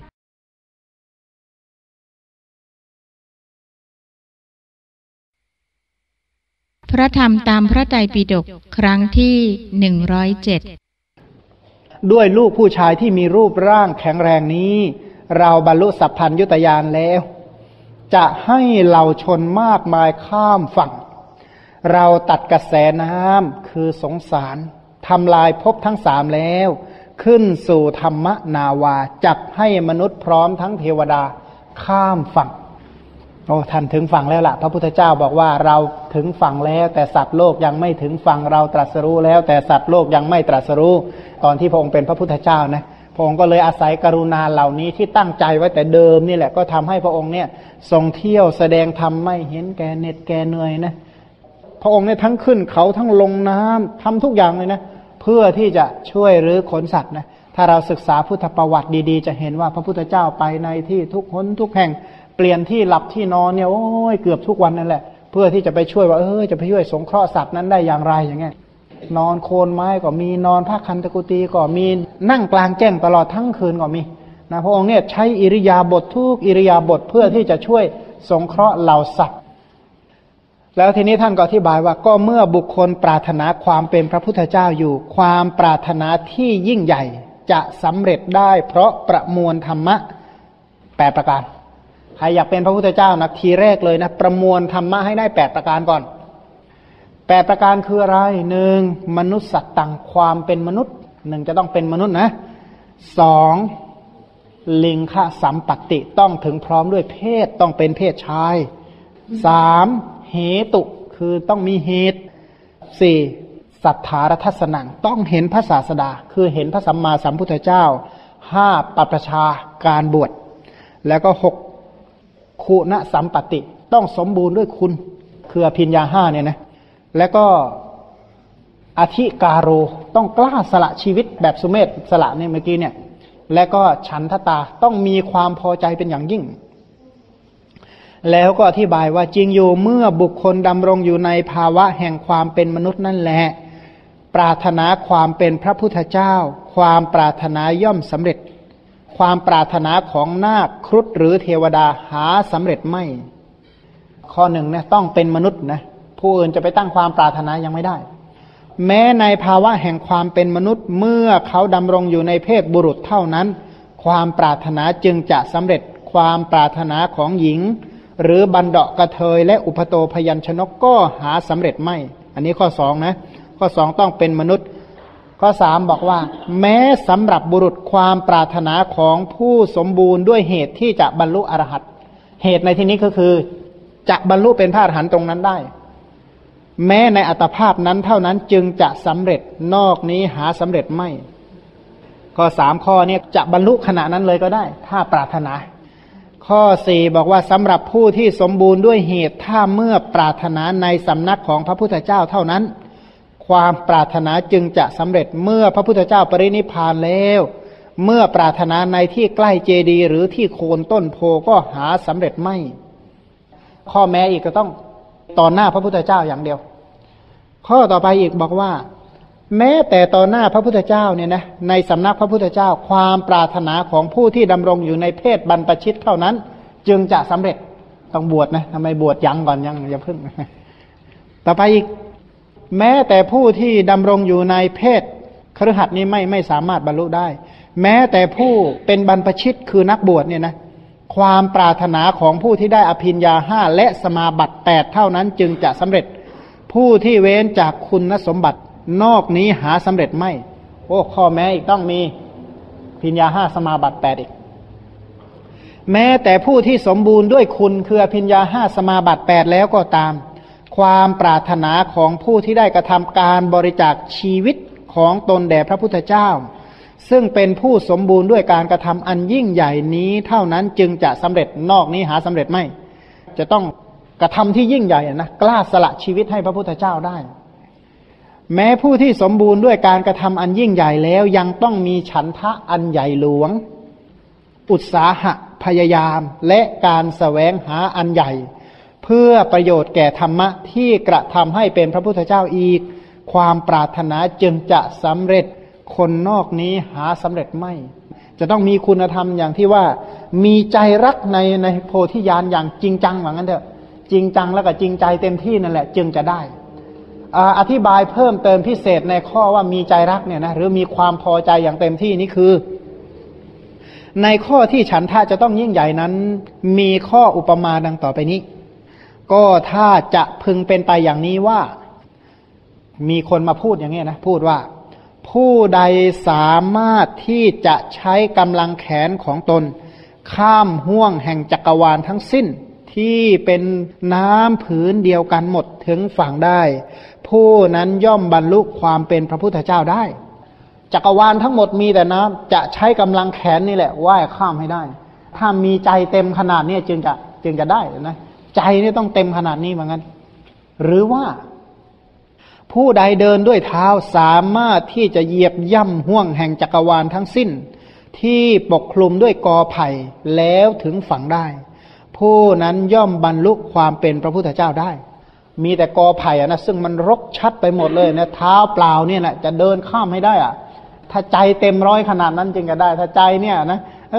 พระธรรมตามพระไตรปิฎกครั้งที่107 ด้วยลูกผู้ชายที่มีรูปร่างแข็งแรงนี้เราบรรลุสัพพัญญุตญาณแล้วจะให้เหล่าชนมากมายข้ามฝั่งเราตัดกระแสน้ำคือสงสารทำลายภพทั้งสามแล้วขึ้นสู่ธรรมนาวาจับให้มนุษย์พร้อมทั้งเทวดาข้ามฝั่งโอ้ท่านถึงฝั่งแล้วล่ะพระพุทธเจ้าบอกว่าเราถึงฝั่งแล้วแต่สัตว์โลกยังไม่ถึงฝั่งเราตรัสรู้แล้วแต่สัตว์โลกยังไม่ตรัสรู้ตอนที่พระองค์เป็นพระพุทธเจ้านะพระองค์ก็เลยอาศัยกรุณาเหล่านี้ที่ตั้งใจไว้แต่เดิมนี่แหละก็ทำให้พระองค์เนี่ยทรงเที่ยวแสดงธรรมไม่เห็นแก่เหน็ดแก่เหนื่อยนะพระองค์เนี่ยทั้งขึ้นเขาทั้งลงน้ำทำทุกอย่างเลยนะเพื่อที่จะช่วยรื้อขนสัตว์นะถ้าเราศึกษาพุทธประวัติดีๆจะเห็นว่าพระพุทธเจ้าไปในที่ทุกหนทุกแห่งเปลี่ยนที่หลับที่นอนเนี่ยโอ้ยเกือบทุกวันนั่นแหละเพื่อที่จะไปช่วยว่าจะไปช่วยสงเคราะห์สัตว์นั้นได้อย่างไรอย่างเงี้ยนอนโคนไม้ก็มีนอนผ้าคันตะกุตีก็มีนั่งกลางแจ้งตลอดทั้งคืนก็มีนะพระองค์เนี่ยใช้อิริยาบถทุกอิริยาบถเพื่อที่จะช่วยสงเคราะห์เหล่าสัตว์แล้วทีนี้ท่านก็อธิบายว่าก็เมื่อบุคคลปรารถนาความเป็นพระพุทธเจ้าอยู่ความปรารถนาที่ยิ่งใหญ่จะสำเร็จได้เพราะประมวลธรรมะ8ประการใครอยากเป็นพระพุทธเจ้านะทีแรกเลยนะประมวลธรรมะให้ได้8ประการก่อน8ประการคืออะไร1มนุษย์สัตตังความเป็นมนุษย์1จะต้องเป็นมนุษย์นะ2ลิงคสัมปัตติต้องถึงพร้อมด้วยเพศต้องเป็นเพศชาย3เหตุคือต้องมีเหตุ4สัทธารทัสสนังต้องเห็นพระศาสดาคือเห็นพระสัมมาสัมพุทธเจ้า5ปัปปชาการบวชแล้วก็6คุณสัมปัตติต้องสมบูรณ์ด้วยคุณคืออภิญญา5เนี่ยนะแล้วก็อธิการโรต้องกล้าสละชีวิตแบบสุเมธสละเนี่ยเมื่อกี้เนี่ยและก็ฉันทตาต้องมีความพอใจเป็นอย่างยิ่งแล้วก็อธิบายว่าจริงอยู่เมื่อบุคคลดำรงอยู่ในภาวะแห่งความเป็นมนุษย์นั่นแหละปรารถนาความเป็นพระพุทธเจ้าความปรารถนาย่อมสำเร็จความปรารถนาของนาคครุฑหรือเทวดาหาสำเร็จไม่ข้อหนึ่งเนี่ยต้องเป็นมนุษย์นะผู้อื่นจะไปตั้งความปรารถนายังไม่ได้แม้ในภาวะแห่งความเป็นมนุษย์เมื่อเขาดำรงอยู่ในเพศบุรุษเท่านั้นความปรารถนาจึงจะสำเร็จความปรารถนาของหญิงหรือบันเดาะกระเทยและอุปโตพยัญชนกก็หาสำเร็จไม่อันนี้ข้อ2นะข้อ2ต้องเป็นมนุษย์ข้อ3บอกว่าแม้สำหรับบุรุษความปรารถนาของผู้สมบูรณ์ด้วยเหตุที่จะบรรลุอรหัตเหตุในที่นี้ก็คือจะบรรลุเป็นพระอรหันต์ตรงนั้นได้แม้ในอัตภาพนั้นเท่านั้นจึงจะสำเร็จนอกนี้หาสำเร็จไม่ข้อ3ข้อนี้จะบรรลุขณะนั้นเลยก็ได้ถ้าปรารถนาข้อ4บอกว่าสำหรับผู้ที่สมบูรณ์ด้วยเหตุถ้าเมื่อปรารถนาในสำนักของพระพุทธเจ้าเท่านั้นความปรารถนาจึงจะสำเร็จเมื่อพระพุทธเจ้าปรินิพพานแล้วเมื่อปรารถนาในที่ใกล้เจดีย์หรือที่โคนต้นโพก็หาสำเร็จไม่ข้อแม้อีกก็ต้องต่อหน้าพระพุทธเจ้าอย่างเดียวข้อต่อไปอีกบอกว่าแม้แต่ต่อหน้าพระพุทธเจ้าเนี่ยนะในสำนักพระพุทธเจ้าความปรารถนาของผู้ที่ดำรงอยู่ในเพศบรรพชิตเท่านั้นจึงจะสำเร็จต้องบวชนะทำไมบวชยังก่อนยังอย่าเพิ่งต่อไปอีกแม้แต่ผู้ที่ดำรงอยู่ในเพศคฤหัสถ์นี้ไม่สามารถบรรลุได้แม้แต่ผู้เป็นบรรพชิตคือนักบวชเนี่ยนะความปรารถนาของผู้ที่ได้อภิญญา5และสมาบัติ8เท่านั้นจึงจะสำเร็จผู้ที่เว้นจากคุณสมบัตินอกนี้หาสำเร็จไม่โอ้ข้อแม้อีกต้องมีอภิญญา5สมาบัติ8อีกแม้แต่ผู้ที่สมบูรณ์ด้วยคุณคืออภิญญา5สมาบัติ8แล้วก็ตามความปรารถนาของผู้ที่ได้กระทำการบริจาคชีวิตของตนแด่พระพุทธเจ้าซึ่งเป็นผู้สมบูรณ์ด้วยการกระทำอันยิ่งใหญ่นี้เท่านั้นจึงจะสำเร็จนอกนี้หาสำเร็จไม่จะต้องกระทำที่ยิ่งใหญ่นะกล้าสละชีวิตให้พระพุทธเจ้าได้แม้ผู้ที่สมบูรณ์ด้วยการกระทำอันยิ่งใหญ่แล้วยังต้องมีฉันทะอันใหญ่หลวงอุตสาหะพยายามและการแสวงหาอันใหญ่เพื่อประโยชน์แก่ธรรมะที่กระทำให้เป็นพระพุทธเจ้าอีกความปรารถนาจึงจะสำเร็จคนนอกนี้หาสำเร็จไม่จะต้องมีคุณธรรมอย่างที่ว่ามีใจรักในโพธิญาณอย่างจริงจังว่างั้นเถอะจริงจังแล้วก็จริงใจเต็มที่นั่นแหละจึงจะได้อธิบายเพิ่มเติมพิเศษในข้อว่ามีใจรักเนี่ยนะหรือมีความพอใจอย่างเต็มที่นี่คือในข้อที่ฉันทะจะต้องยิ่งใหญ่นั้นมีข้ออุปมาดังต่อไปนี้ก็ถ้าจะพึงเป็นไปอย่างนี้ว่ามีคนมาพูดอย่างนี้นะพูดว่าผู้ใดสามารถที่จะใช้กำลังแขนของตนข้ามห้วงแห่งจักรวาลทั้งสิ้นที่เป็นน้ำผืนเดียวกันหมดถึงฝั่งได้ผู้นั้นย่อมบรรลุความเป็นพระพุทธเจ้าได้จักรวาลทั้งหมดมีแต่น้ำจะใช้กำลังแขนนี่แหละว่ายข้ามให้ได้ถ้ามีใจเต็มขนาดนี้จึงจะได้นะใจนี่ต้องเต็มขนาดนี้เหมือนกันหรือว่าผู้ใดเดินด้วยเท้าสามารถที่จะเหยียบย่ำห้วงแห่งจักรวาลทั้งสิ้นที่ปกคลุมด้วยกอไผ่แล้วถึงฝั่งได้ผู้นั้นย่อมบรรลุความเป็นพระพุทธเจ้าได้มีแต่กอไผ่นะซึ่งมันรกชัดไปหมดเลยนะเท้าเปล่าเนี่ยแหละจะเดินข้ามให้ได้อะถ้าใจเต็มร้อยขนาดนั้นจึงจะได้ถ้าใจเนี่ยนะ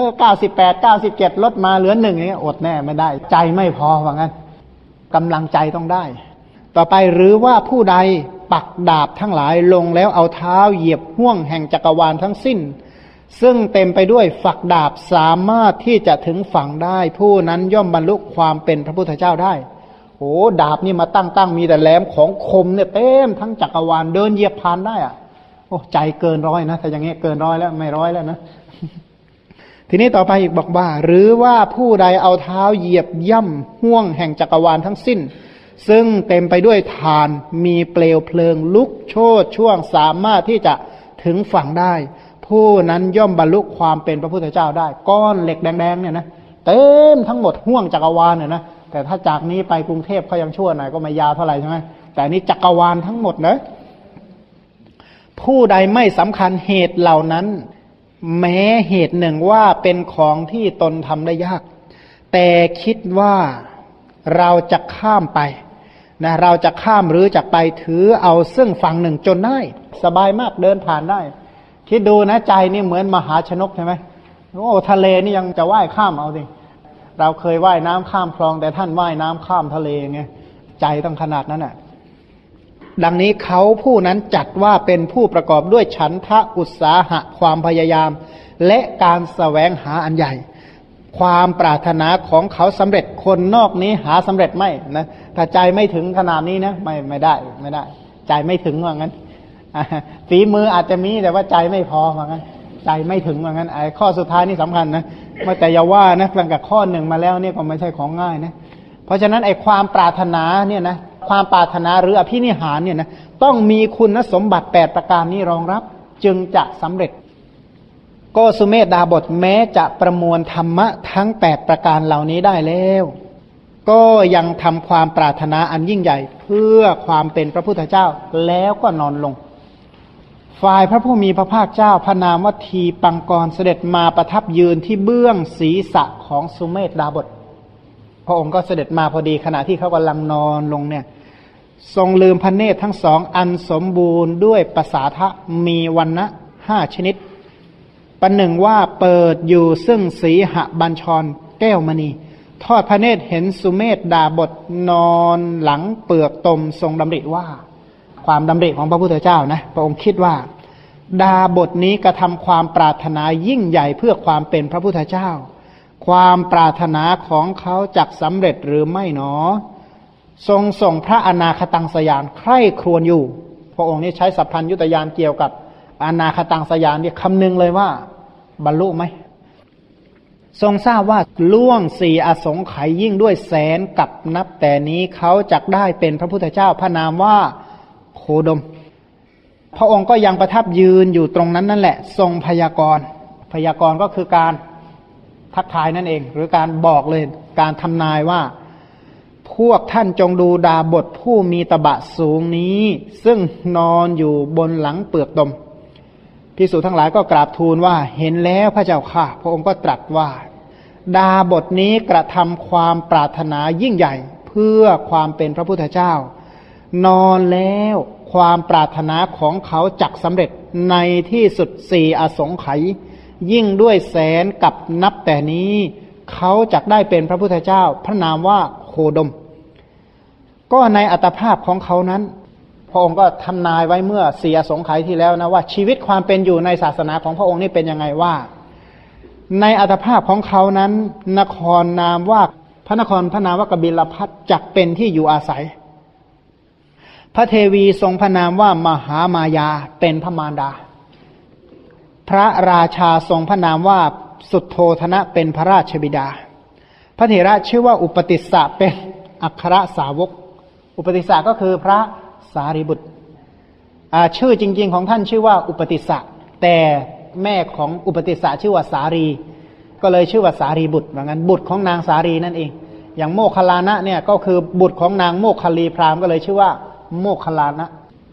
98 97ลดมาเหลือ1อย่างเงี้ยอดแน่ไม่ได้ใจไม่พอว่างั้นกำลังใจต้องได้ต่อไปหรือว่าผู้ใดปักดาบทั้งหลายลงแล้วเอาเท้าเหยียบห้วงแห่งจักรวาลทั้งสิ้นซึ่งเต็มไปด้วยฝักดาบสามารถที่จะถึงฝั่งได้ผู้นั้นย่อมบรรลุความเป็นพระพุทธเจ้าได้โอ้ดาบนี่มาตั้งมีแต่แหลมของคมเนี่ยเต็มทั้งจักรวาลเดินเหยียบผ่านได้อะโอ้ใจเกินร้อยนะถ้าอย่างเงี้ยเกินร้อยแล้วไม่ร้อยแล้วนะทีนี้ต่อไปอีกบอกว่าหรือว่าผู้ใดเอาเท้าเหยียบย่ำห้วงแห่งจักรวาลทั้งสิ้นซึ่งเต็มไปด้วยฐานมีเปลวเพลิงลุกโชติช่วงสามารถที่จะถึงฝั่งได้ผู้นั้นย่อมบรรลุความเป็นพระพุทธเจ้าได้ก้อนเหล็กแดงๆเนี่ยนะเต็มทั้งหมดห้วงจักรวาลเนี่ยนะแต่ถ้าจากนี้ไปกรุงเทพเขายังชั่วหน่อยก็ไม่ยาวเท่าไหร่ใช่ไหมแต่นี้จักรวาลทั้งหมดนะผู้ใดไม่สำคัญเหตุเหล่านั้นแม้เหตุหนึ่งว่าเป็นของที่ตนทำได้ยากแต่คิดว่าเราจะข้ามไปนะเราจะข้ามหรือจะไปถือเอาซึ่งฝั่งหนึ่งจนได้สบายมากเดินผ่านได้คิดดูนะใจนี่เหมือนมหาชนกใช่ไหมโอ้ทะเลนี่ยังจะว่ายข้ามเอาสิเราเคยว่ายน้ำข้ามคลองแต่ท่านว่ายน้ำข้ามทะเลไงใจต้องขนาดนั้นน่ะดังนี้เขาผู้นั้นจัดว่าเป็นผู้ประกอบด้วยฉันทะอุตสาหะความพยายามและการแสวงหาอันใหญ่ความปรารถนาของเขาสำเร็จคนนอกนี้หาสำเร็จไม่นะถ้าใจไม่ถึงขนาดนี้นะไม่ได้ใจไม่ถึงว่างั้นฝีมืออาจจะมีแต่ว่าใจไม่พอว่างั้นใจไม่ถึงว่างั้นไอ้ข้อสุดท้ายนี่สำคัญนะไม่แต่อย่าว่านะหลังจากข้อหนึ่งมาแล้วเนี่ยก็ไม่ใช่ของง่ายนะเพราะฉะนั้นไอ้ความปรารถนาเนี่ยนะความปรารถนาหรืออภินิหารเนี่ยนะต้องมีคุณสมบัติ8ประการนี้รองรับจึงจะสำเร็จโกสุเมธดาบทแม้จะประมวลธรรมะทั้ง8ประการเหล่านี้ได้แล้วก็ยังทำความปรารถนาอันยิ่งใหญ่เพื่อความเป็นพระพุทธเจ้าแล้วก็นอนลงฝ่ายพระผู้มีพระภาคเจ้าพระนามว่าทีปังกรเสด็จมาประทับยืนที่เบื้องศีรษะของสุเมธดาบทพระองค์ก็เสด็จมาพอดีขณะที่เขากำลังนอนลงเนี่ยทรงลืมพระเนตรทั้งสองอันสมบูรณ์ด้วยประสาทะมีวรรณะ5ชนิดประหนึ่งว่าเปิดอยู่ซึ่งสีหบัญชรแก้วมณีทอดพระเนตรเห็นสุเมธดาบทนอนหลังเปลือกตมทรงดำริว่าความดำริของพระพุทธเจ้านะพระองค์คิดว่าดาบทนี้กระทำความปรารถนายิ่งใหญ่เพื่อความเป็นพระพุทธเจ้าความปรารถนาของเขาจักสำเร็จหรือไม่หนอทรงส่งพระอนาคตังสยานใคร่ครวญอยู่พระองค์นี้ใช้สัพพัญญุตยานเกี่ยวกับอนาคตังสยานเนี่ยคำนึงเลยว่าบรรลุไหมทรงทราบว่าล่วง4อสงไขยยิ่งด้วยแสนกับนับแต่นี้เขาจักได้เป็นพระพุทธเจ้าพระนามว่าโคดมพระองค์ก็ยังประทับยืนอยู่ตรงนั้นนั่นแหละทรงพยากรณ์ก็คือการทักทายนั่นเองหรือการบอกเลยการทำนายว่าพวกท่านจงดูดาบทผู้มีตบะสูงนี้ซึ่งนอนอยู่บนหลังเปลือกตมภิกษุทั้งหลายก็กราบทูลว่าเห็นแล้วพระเจ้าค่ะพระองค์ก็ตรัสว่าดาบทนี้กระทำความปรารถนายิ่งใหญ่เพื่อความเป็นพระพุทธเจ้านอนแล้วความปรารถนาของเขาจักสำเร็จในที่สุด4อสงไขยยิ่งด้วยแสนกับนับแต่นี้เขาจักได้เป็นพระพุทธเจ้าพระนามว่าโคดมก็ในอัตภาพของเขานั้นพระองค์ก็ทำนายไว้เมื่อ4อสงไขยที่แล้วนะว่าชีวิตความเป็นอยู่ในศาสนาของพระองค์นี่เป็นยังไงว่าในอัตภาพของเขานั้นนครนามว่าพระนครพระนามว่ากบิลพัสจักเป็นที่อยู่อาศัยพระเทวีทรงพระนามว่ามหามายาเป็นพระมารดาพระราชาทรงพระนามว่าสุทโธทนะเป็นพระราชบิดาพระเถระชื่อว่าอุปติสสะเป็นอัครสาวกอุปติสสะก็คือพระสารีบุตรชื่อจริงๆของท่านชื่อว่าอุปติสสะแต่แม่ของอุปติสสะชื่อว่าสารีก็เลยชื่อว่าสารีบุตรเหมือนกันบุตรของนางสารีนั่นเองอย่างโมคคัลลานะเนี่ยก็คือบุตรของนางโมคคัลลีพราหมณ์ก็เลยชื่อว่าโมคคัลลานะ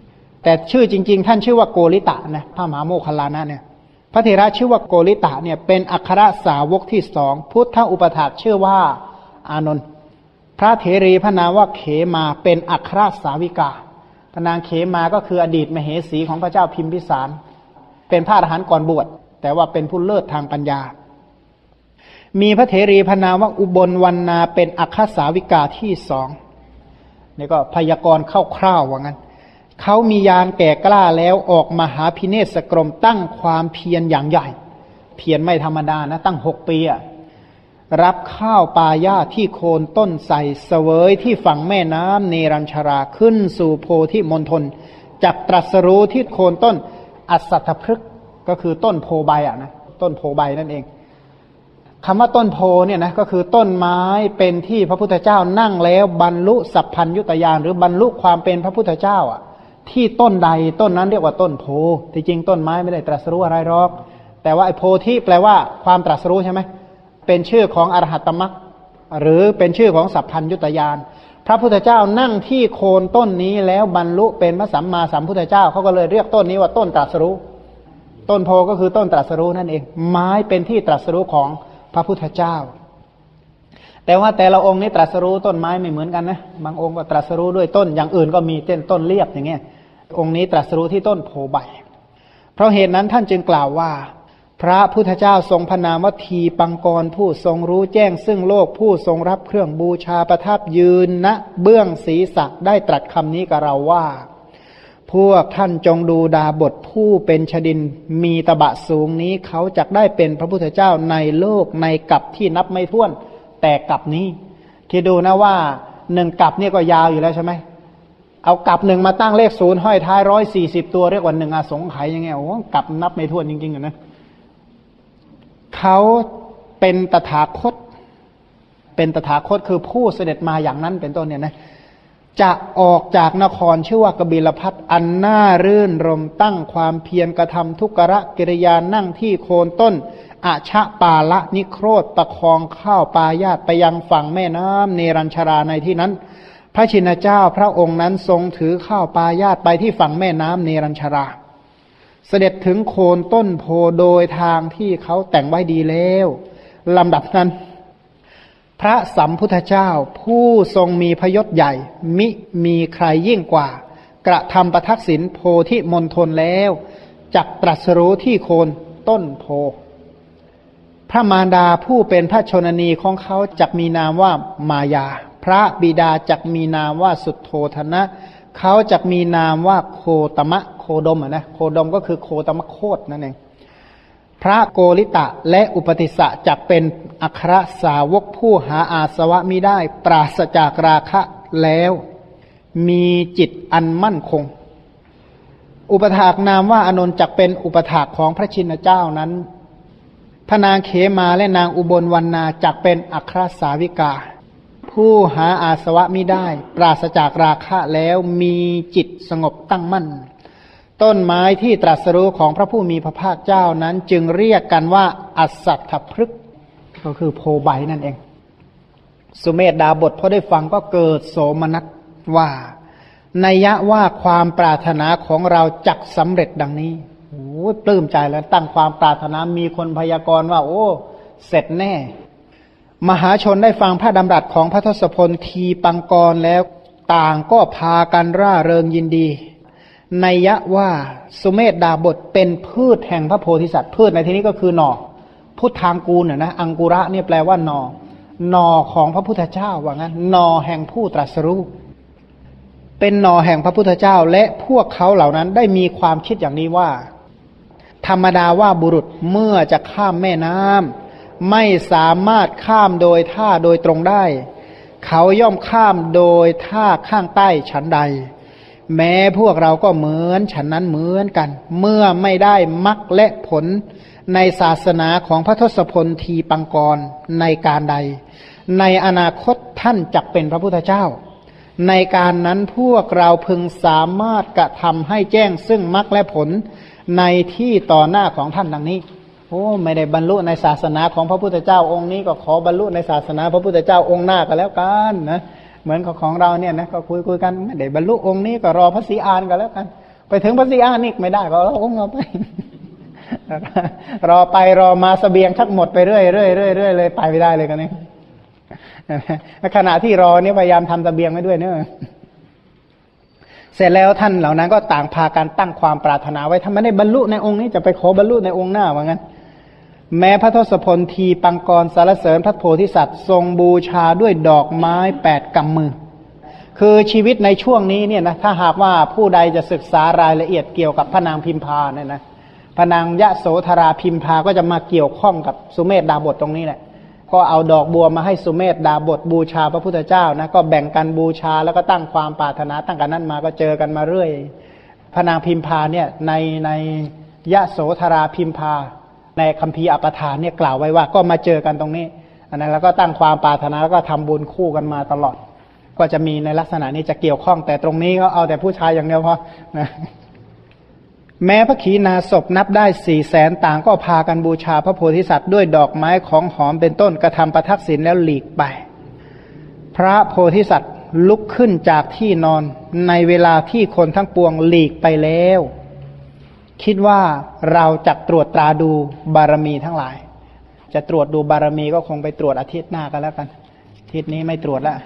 แต่ชื่อจริงๆท่านชื่อว่าโกริตะนะพระมหาโมคคัลลานะเนี่ยพระเถระชื่อว่าโกริตะเนี่ยเป็นอัครสาวกที่สองพุทธอุปถากชื่อว่าอานนท์พระเถรีพระนามว่าเขมาเป็นอัครสาวิกาพระนางเขมาก็คืออดีตมเหสีของพระเจ้าพิมพิสารเป็นพระอรหันต์ก่อนบวชแต่ว่าเป็นผู้เลิศทางปัญญามีพระเถรีพระนามว่าอุบลวรรณาเป็นอัครสาวิกาที่สองนี่ก็พยากรณ์คร่าวๆว่างั้นเขามีญาณแก่กล้าแล้วออกมาหาพิเนศกรมตั้งความเพียรอย่างใหญ่เพียรไม่ธรรมดานะตั้ง6 ปีรับข้าวปายาที่โคนต้นไทรเสวยที่ฝั่งแม่น้ำเนรัญชราขึ้นสู่โพธิมณฑลจักตรัสรู้ที่โคนต้นอสัตถพฤกษ์ก็คือต้นโพใบนะต้นโพใบนั่นเองคำว่าต้นโพเนี่ยนะก็คือต้นไม้เป็นที่พระพุทธเจ้านั่งแล้วบรรลุสัพพัญญุตญาณหรือบรรลุความเป็นพระพุทธเจ้าที่ต้นใดต้นนั้นเรียกว่าต้นโพที่จริงต้นไม้ไม่ได้ตรัสรู้อะไรหรอกแต่ว่าไอ้โพธิแปลว่าความตรัสรู้ใช่ไหมเป็นชื่อของอรหัตตมรรคหรือเป็นชื่อของสัพพัญญุตญาณพระพุทธเจ้านั่งที่โคนต้นนี้แล้วบรรลุเป็นพระสัมมาสัมพุทธเจ้าเขาก็เลยเรียกต้นนี้ว่าต้นตรัสรู้ต้นโพก็คือต้นตรัสรู้นั่นเองไม้เป็นที่ตรัสรู้ของพระพุทธเจ้าแต่ว่าแต่ละองค์นี้ตรัสรู้ต้นไม้ไม่เหมือนกันนะบางองค์ก็ตรัสรู้ด้วยต้นอย่างอื่นก็มีต้นเรียบอย่างเงี้ยองค์นี้ตรัสรู้ที่ต้นโพใบเพราะเหตุนั้นท่านจึงกล่าวว่าพระพุทธเจ้าทรงพระนามว่าทีปังกรผู้ทรงรู้แจ้งซึ่งโลกผู้ทรงรับเครื่องบูชาประทับยืนณเบื้องศีรษะได้ตรัสคำนี้กับเราว่าพวกท่านจงดูดาบทผู้เป็นชดินมีตบะสูงนี้เขาจักได้เป็นพระพุทธเจ้าในโลกในกัปที่นับไม่ถ้วนแต่กัปนี้คิดดูนะว่า1กัปเนี่ยก็ยาวอยู่แล้วใช่ไหมเอากัปหนึ่งมาตั้งเลข0ห้อยท้าย140ตัวเรียกว่า1อสงไขยยังไงโอ้กัปนับไม่ถ้วนจริงๆนะเขาเป็นตถาคตเป็นตถาคตคือผู้เสด็จมาอย่างนั้นเป็นต้นเนี่ยนะจะออกจากนครชื่อว่ากบิลพัสอันน่ารื่นรมตั้งความเพียรกระทำทุกขะกิริยานั่งที่โคนต้นอชะปาละนิโครธประคองข้าวปายาตไปยังฝั่งแม่น้ำเนรัญชราในที่นั้นพระชินเจ้าพระองค์นั้นทรงถือข้าวปายาตไปที่ฝั่งแม่น้ำเนรัญชราเสด็จถึงโคนต้นโพโดยทางที่เขาแต่งไว้ดีแล้วลำดับนั้นพระสัมพุทธเจ้าผู้ทรงมีพยศใหญ่มิมีใครยิ่งกว่ากระทำประทักษิณโพธิมณฑลแล้วจักตรัสรู้ที่โคนต้นโพพระมารดาผู้เป็นพระชนนีของเขาจักมีนามว่ามายาพระบิดาจักมีนามว่าสุทโธทนะเขาจักมีนามว่าโคตมะโคดมนะโคดมก็คือโคตมะโคตนั่นเองพระโกริตะและอุปติสสะจักเป็นอัครสาวกผู้หาอาสวะมิได้ปราศจากราคะแล้วมีจิตอันมั่นคงอุปถากนามว่าอานนท์จักเป็นอุปถากของพระชินเจ้านั้นพระนางเขมาและนางอุบลวรรณาจักเป็นอัครสาวิกาผู้หาอาสวะมิได้ปราศจากราคะแล้วมีจิตสงบตั้งมั่นต้นไม้ที่ตรัสรู้ของพระผู้มีพระภาคเจ้านั้นจึงเรียกกันว่าอสัตถพฤกษ์ก็คือโพใบนั่นเองสุเมธดาบทพอได้ฟังก็เกิดโสมนัสว่านัยยะว่าความปรารถนาของเราจักสำเร็จดังนี้โอ้ปลื้มใจแล้วตั้งความปรารถนามีคนพยากรณ์ว่าโอ้เสร็จแน่มหาชนได้ฟังพระดำรัสของพระทศพลทีปังกรแล้วต่างก็พากันร่าเริงยินดีนัยยะว่าสุเมธดาบทเป็นพืชแห่งพระโพธิสัตว์พืชในที่นี้ก็คือหน่อพุทธางกูลนะอังกุระเนี่ยแปลว่าหน่อของพระพุทธเจ้าว่างั้นหน่อแห่งผู้ตรัสรู้เป็นหน่อแห่งพระพุทธเจ้าและพวกเขาเหล่านั้นได้มีความคิดอย่างนี้ว่าธรรมดาว่าบุรุษเมื่อจะข้ามแม่น้ำไม่สามารถข้ามโดยท่าโดยตรงได้เขาย่อมข้ามโดยท่าข้างใต้ฉันใดแม้พวกเราก็เหมือนฉันนั้นเหมือนกันเมื่อไม่ได้มรรคและผลในศาสนาของพระทศพลทีปังกรในการใดในอนาคตท่านจักเป็นพระพุทธเจ้าในการนั้นพวกเราพึงสามารถกระทำให้แจ้งซึ่งมรรคและผลในที่ต่อหน้าของท่านดังนี้โอ้ไม่ได้บรรลุในศาสนาของพระพุทธเจ้าองค์นี้ก็ขอบรรลุในศาสนาพระพุทธเจ้าองค์หน้าก็แล้วกันนะเหมือนของเราเนี่ยนะก็คุยกันไม่ได้บรรลุองค์นี้ก็รอพระศรีอานก็แล้วกันไปถึงพระศรีอานนี่ไม่ได้ก็เราก็เอาไปรอไปรอมาเสบียงชักหมดไปเรื่อยเลยไปไม่ได้เลยกันนี่ขณะที่รอเนี่ยพยายามทำเสบียงไว้ด้วยเนอะเสร็จแล้วท่านเหล่านั้นก็ต่างพากันตั้งความปรารถนาไว้ถ้าไม่ได้บรรลุในองค์นี้จะไปขอบรรลุในองค์หน้าว่างั้นแม้พระทศพลทีปังกรสารเสริญพระโพธิสัตว์ทรงบูชาด้วยดอกไม้8 กำมือคือชีวิตในช่วงนี้เนี่ยนะถ้าหากว่าผู้ใดจะศึกษารายละเอียดเกี่ยวกับพระนางพิมพาเนี่ยนะพระนางยโสธราพิมพาก็จะมาเกี่ยวข้องกับสุเมธดาบทตรงนี้แหละก็เอาดอกบัวมาให้สุเมธดาบทบูชาพระพุทธเจ้านะก็แบ่งกันบูชาแล้วก็ตั้งความปรารถนาตั้งกันนั้นมาก็เจอกันมาเรื่อยพระนางพิมพาเนี่ยในยโสธราพิมพาในคัมภีร์อปทานเนี่ยกล่าวไว้ว่าก็มาเจอกันตรงนี้อันนั้นแล้วก็ตั้งความปรารถนาแล้วก็ทำบุญคู่กันมาตลอดก็จะมีในลักษณะนี้จะเกี่ยวข้องแต่ตรงนี้ก็เอาแต่ผู้ชายอย่างเดียวพอนะแม้พระขีณาสพนับได้400,000ต่างก็พากันบูชาพระโพธิสัตว์ด้วยดอกไม้ของหอมเป็นต้นกระทำประทักษิณแล้วหลีกไปพระโพธิสัตว์ลุกขึ้นจากที่นอนในเวลาที่คนทั้งปวงหลีกไปแล้วคิดว่าเราจะตรวจตราดูบารมีทั้งหลายจะตรวจดูบารมีก็คงไปตรวจอาทิตย์หน้ากันแล้วกันอาทิตย์นี้ไม่ตรวจแล้ว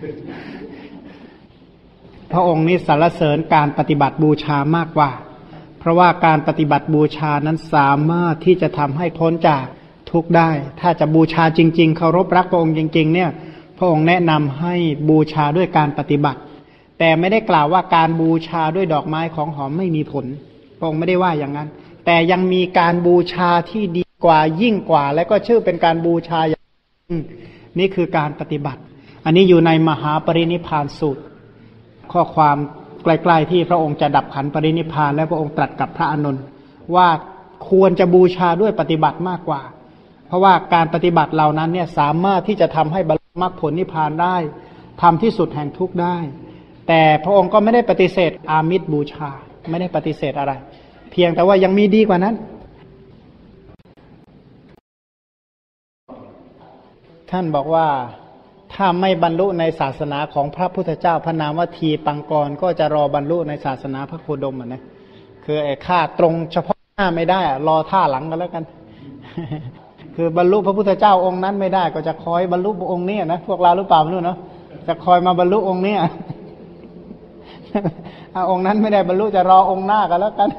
พระองค์นี้สรรเสริญการปฏิบัติบูชามากกว่าเพราะว่าการปฏิบัติบูชานั้นสามารถที่จะทำให้พ้นจากทุกข์ได้ถ้าจะบูชาจริงๆเคารพรักพระองค์จริงๆเนี่ยพระองค์แนะนำให้บูชาด้วยการปฏิบัติแต่ไม่ได้กล่าวว่าการบูชาด้วยดอกไม้ของหอมไม่มีผลพระองค์ไม่ได้ว่าอย่างนั้นแต่ยังมีการบูชาที่ดีกว่ายิ่งกว่าและก็ชื่อเป็นการบูชาอย่างนี่คือการปฏิบัติอันนี้อยู่ในมหาปรินิพพานสูตรข้อความใกล้ๆที่พระองค์จะดับขันปรินิพพานแล้วพระองค์ตรัสกับพระอานนท์ว่าควรจะบูชาด้วยปฏิบัติมากกว่าเพราะว่าการปฏิบัติเหล่านั้นเนี่ยสามารถที่จะทำให้บรรลุมรรคผลนิพพานได้ทำที่สุดแห่งทุกข์ได้แต่พระองค์ก็ไม่ได้ปฏิเสธอามิสบูชาไม่ได้ปฏิเสธอะไรเพียงแต่ว่ายังมีดีกว่านั้นท่านบอกว่าถ้าไม่บรรลุในศาสนาของพระพุทธเจ้าพระนามว่าทีปังกรก็จะรอบรรลุในศาสนาพระโคดมนะคือไอ้ค่าตรงเฉพาะหน้าไม่ได้รอท่าหลังกันแล้วกัน คือบรรลุพระพุทธเจ้าองค์นั้นไม่ได้ก็จะคอยบรรลุองค์นี้นะพวกเราหรือเปล่าไม่รู้เนาะจะคอยมาบรรลุองค์นี้ องค์นั้นไม่ได้บรรลุจะรอองค์หน้ากันแล้วกัน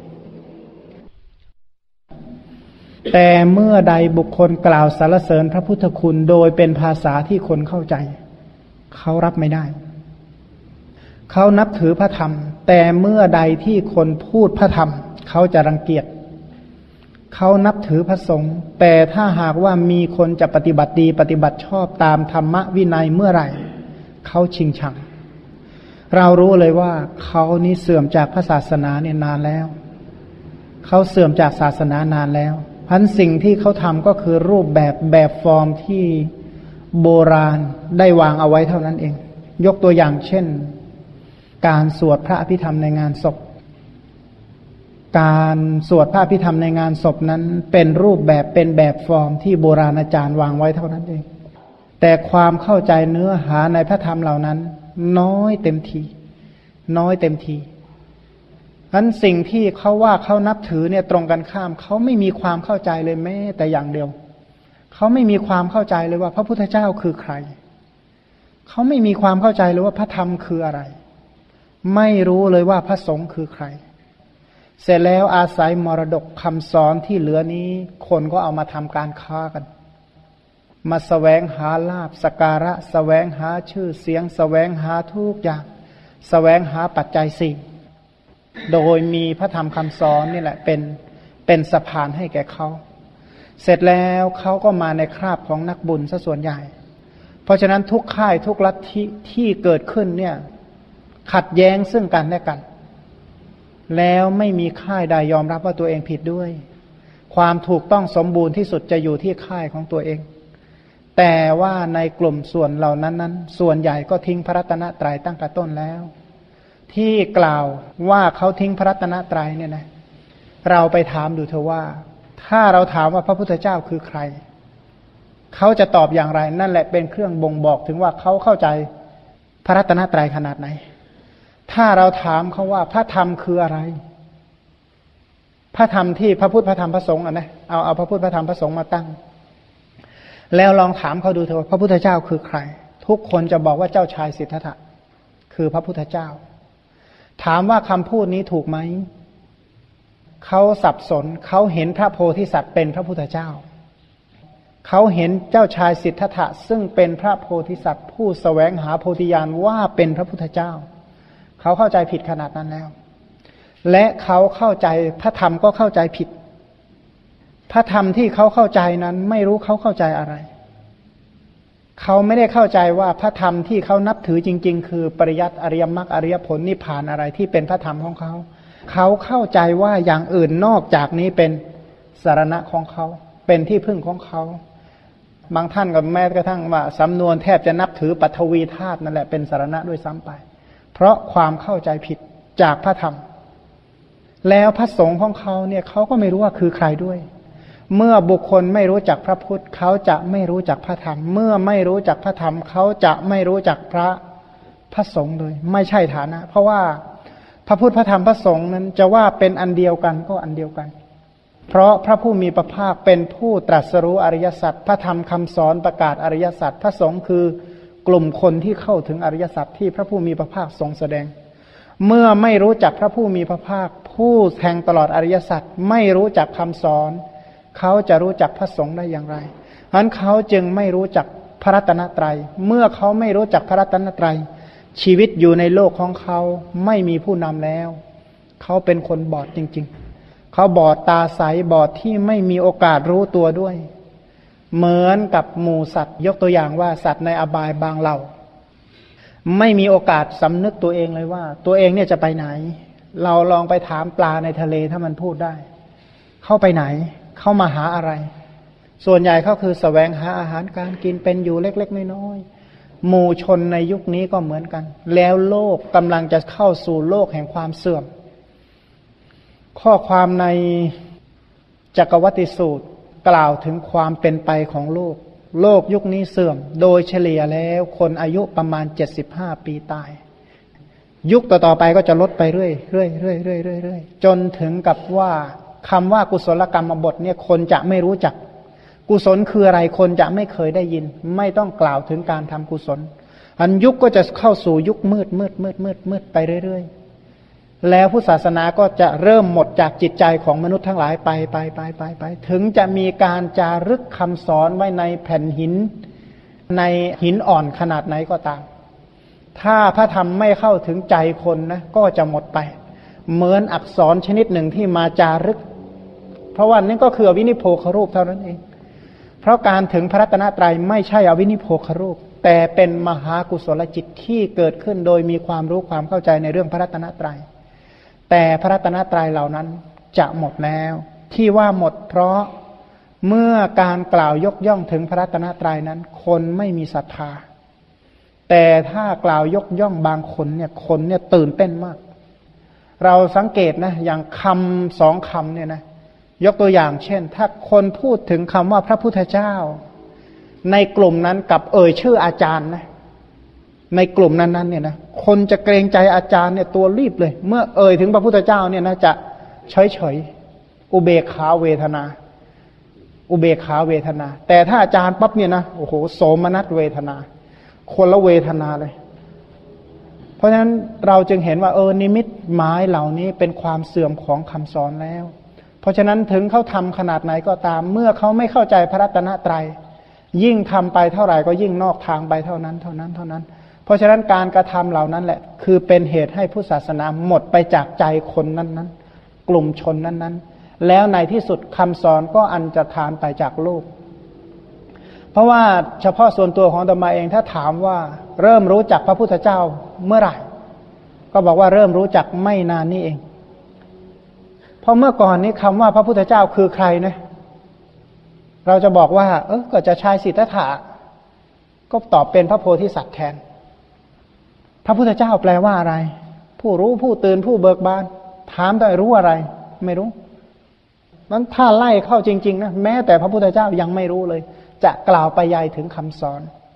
แต่เมื่อใดบุคคลกล่าวสรรเสริญพระพุทธคุณโดยเป็นภาษาที่คนเข้าใจเขารับไม่ได้เขานับถือพระธรรมแต่เมื่อใดที่คนพูดพระธรรมเขาจะรังเกียจเขานับถือพระสงฆ์แต่ถ้าหากว่ามีคนจะปฏิบัติดีปฏิบัติชอบตามธรรมวินัยเมื่อไหร่เขาชิงชังเรารู้เลยว่าเขานี้เสื่อมจากพระศาสนาเนี่ยนานแล้วเขาเสื่อมจากศาสนานานแล้วพันสิ่งที่เขาทำก็คือรูปแบบฟอร์มที่โบราณได้วางเอาไว้เท่านั้นเองยกตัวอย่างเช่นการสวดพระอภิธรรมในงานศพการสวดพระอภิธรรมในงานศพนั้นเป็นรูปแบบเป็นแบบฟอร์มที่โบราณอาจารย์วางไว้เท่านั้นเองแต่ความเข้าใจเนื้อหาในพระธรรมเหล่านั้นน้อยเต็มทีนั้นสิ่งที่เขาว่าเขานับถือเนี่ยตรงกันข้ามเขาไม่มีความเข้าใจเลยแม้แต่อย่างเดียวเขาไม่มีความเข้าใจเลยว่าพระพุทธเจ้าคือใครเขาไม่มีความเข้าใจเลยว่าพระธรรมคืออะไรไม่รู้เลยว่าพระสงฆ์คือใครเสร็จแล้วอาศัยมรดกคำสอนที่เหลือนี้คนก็เอามาทำการค้ากันมาแสวงหาลาภสักการะแสวงหาชื่อเสียงแสวงหาทุกอย่างแสวงหาปัจจัยสี่โดยมีพระธรรมคำสอนนี่แหละเป็นสะพานให้แก่เขาเสร็จแล้วเขาก็มาในคราบของนักบุญซะส่วนใหญ่เพราะฉะนั้นทุกค่ายทุกลัทธิที่เกิดขึ้นเนี่ยขัดแย้งซึ่งกันและกันแล้วไม่มีค่ายใดยอมรับว่าตัวเองผิดด้วยความถูกต้องสมบูรณ์ที่สุดจะอยู่ที่ค่ายของตัวเองแต่ว่าในกลุ่มส่วนเหล่านั้นส่วนใหญ่ก็ทิ้งพระรัตนตรัยตั้งแต่ต้นแล้วที่กล่าวว่าเขาทิ้งพระรัตนตรัยเนี่ยนะเราไปถามดูเถอะว่าถ้าเราถามว่าพระพุทธเจ้าคือใครเขาจะตอบอย่างไรนั่นแหละเป็นเครื่องบ่งบอกถึงว่าเขาเข้าใจพระรัตนตรัยขนาดไหนถ้าเราถามเขาว่าพระธรรมคืออะไรพระธรรมที่พระพุทธพระธรรมพระสงฆ์นะเอาพระพุทธพระธรรมพระสงฆ์มาตั้งแล้วลองถามเขาดูเถอะว่าพระพุทธเจ้าคือใครทุกคนจะบอกว่าเจ้าชายสิทธัตถะคือพระพุทธเจ้าถามว่าคำพูดนี้ถูกไหมเขาสับสนเขาเห็นพระโพธิสัตว์เป็นพระพุทธเจ้าเขาเห็นเจ้าชายสิทธัตถะซึ่งเป็นพระโพธิสัตว์ผู้แสวงหาโพธิญาณว่าเป็นพระพุทธเจ้าเขาเข้าใจผิดขนาดนั้นแล้วและเขาเข้าใจพระธรรมก็เข้าใจผิดพระธรรมที่เขาเข้าใจนั้นไม่รู้เขาเข้าใจอะไรเขาไม่ได้เข้าใจว่าพระธรรมที่เขานับถือจริงๆคือปริยัติอริยมรรคอริยผลนิพพานอะไรที่เป็นพระธรรมของเขาเขาเข้าใจว่าอย่างอื่นนอกจากนี้เป็นสรณะของเขาเป็นที่พึ่งของเขาบางท่านก็แม้กระทั่งว่าสำนวนแทบจะนับถือปฐวีธาตุนั่นแหละเป็นสรณะด้วยซ้ำไปเพราะความเข้าใจผิดจากพระธรรมแล้วพระสงฆ์ของเขาเนี่ยเขาก็ไม่รู้ว่าคือใครด้วยเมื่อบุคคลไม่รู้จักพระพุทธเขาจะไม่รู้จักพระธรรมเมื่อไม่รู้จักพระธรรมเขาจะไม่รู้จักพระสงฆ์เลยไม่ใช่ฐานะเพราะว่าพระพุทธพระธรรมพระสงฆ์นั้นจะว่าเป็นอันเดียวกันก็อันเดียวกันเพราะพระผู้มีพระภาคเป็นผู้ตรัสรู้อริยสัจพระธรรมคำสอนประกาศอริยสัจพระสงฆ์คือกลุ่มคนที่เข้าถึงอริยสัจที่พระผู้มีพระภาคทรงแสดงเมื่อไม่รู้จักพระผู้มีพระภาคผู้แทงตลอดอริยสัจไม่รู้จักคำสอนเขาจะรู้จักพระสงฆ์ได้อย่างไรฉะนั้นเขาจึงไม่รู้จักพระรัตนตรัยเมื่อเขาไม่รู้จักพระรัตนตรัยชีวิตอยู่ในโลกของเขาไม่มีผู้นำแล้วเขาเป็นคนบอดจริงๆเขาบอดตาใสบอดที่ไม่มีโอกาสรู้ตัวด้วยเหมือนกับหมู่สัตว์ยกตัวอย่างว่าสัตว์ในอบายบางเหล่าไม่มีโอกาสสำนึกตัวเองเลยว่าตัวเองเนี่ยจะไปไหนเราลองไปถามปลาในทะเลถ้ามันพูดได้เข้าไปไหนเข้ามาหาอะไรส่วนใหญ่เขาคือแสวงหาอาหารการกินเป็นอยู่เล็กๆน้อยๆหมู่ชนในยุคนี้ก็เหมือนกันแล้วโลกกำลังจะเข้าสู่โลกแห่งความเสื่อมข้อความในจักรวัติสูตรกล่าวถึงความเป็นไปของโลกยุคนี้เสื่อมโดยเฉลี่ยแล้วคนอายุประมาณ75ปีตายยุคต่อๆไปก็จะลดไปเรื่อยๆจนถึงกับว่าคำว่ากุศลกรรมบทเนี่ยคนจะไม่รู้จักกุศลคืออะไรคนจะไม่เคยได้ยินไม่ต้องกล่าวถึงการทำกุศลอันยุคก็จะเข้าสู่ยุคมืดไปเรื่อยๆแล้วพุทธศาสนาก็จะเริ่มหมดจากจิตใจของมนุษย์ทั้งหลายไปถึงจะมีการจารึกคำสอนไว้ในแผ่นหินในหินอ่อนขนาดไหนก็ตามถ้าพระธรรมไม่เข้าถึงใจคนนะก็จะหมดไปเหมือนอักษรชนิดหนึ่งที่มาจารึกเพราะว่านี่ก็คืออวินิโพครูปเท่านั้นเองเพราะการถึงพระรัตนตรัยไม่ใช่อวินิโพครูปแต่เป็นมหากุศลจิตที่เกิดขึ้นโดยมีความรู้ความเข้าใจในเรื่องพระรัตนตรัยแต่พระรัตนตรัยเหล่านั้นจะหมดแล้วที่ว่าหมดเพราะเมื่อการกล่าวยกย่องถึงพระรัตนตรัยนั้นคนไม่มีศรัทธาแต่ถ้ากล่าวยกย่องบางคนเนี่ยตื่นเต้นมากเราสังเกตนะอย่างคำ2คำเนี่ยนะยกตัวอย่างเช่นถ้าคนพูดถึงคำว่าพระพุทธเจ้าในกลุ่มนั้นกับชื่ออาจารย์นะในกลุ่มนั้นเนี่ยนะคนจะเกรงใจอาจารย์เนี่ยตัวรีบเลยเมื่อถึงพระพุทธเจ้าเนี่ยนะจะเฉยอุเบกขาเวทนาแต่ถ้าอาจารย์ปั๊บเนี่ยนะโอ้โหโสมนัสเวทนาคนละเวทนาเลยเพราะฉะนั้นเราจึงเห็นว่านิมิตหมายเหล่านี้เป็นความเสื่อมของคำสอนแล้วเพราะฉะนั้นถึงเขาทำขนาดไหนก็ตามเมื่อเขาไม่เข้าใจพระรัตนตรัยยิ่งทำไปเท่าไหร่ก็ยิ่งนอกทางไปเท่านั้นเพราะฉะนั้นการกระทำเหล่านั้นแหละคือเป็นเหตุให้พุทธศาสนาหมดไปจากใจคนนั้นกลุ่มชนนั้นแล้วในที่สุดคำสอนก็อันตรธานไปจากโลกเพราะว่าเฉพาะส่วนตัวของอาตมาเองถ้าถามว่าเริ่มรู้จักพระพุทธเจ้าเมื่อไหร่ก็บอกว่าเริ่มรู้จักไม่นานนี้เองเพราะเมื่อก่อนนี้คำว่าพระพุทธเจ้าคือใครนะเราจะบอกว่าก็จะชายสิทธัตถะก็ตอบเป็นพระโพธิสัตว์แทนพระพุทธเจ้าแปลว่าอะไรผู้รู้ผู้ตื่นผู้เบิกบานถามแต่รู้อะไรไม่รู้นั้นถ้าไล่เข้าจริงๆนะแม้แต่พระพุทธเจ้ายังไม่รู้เลยจะกล่าวไปยายถึงคำสอน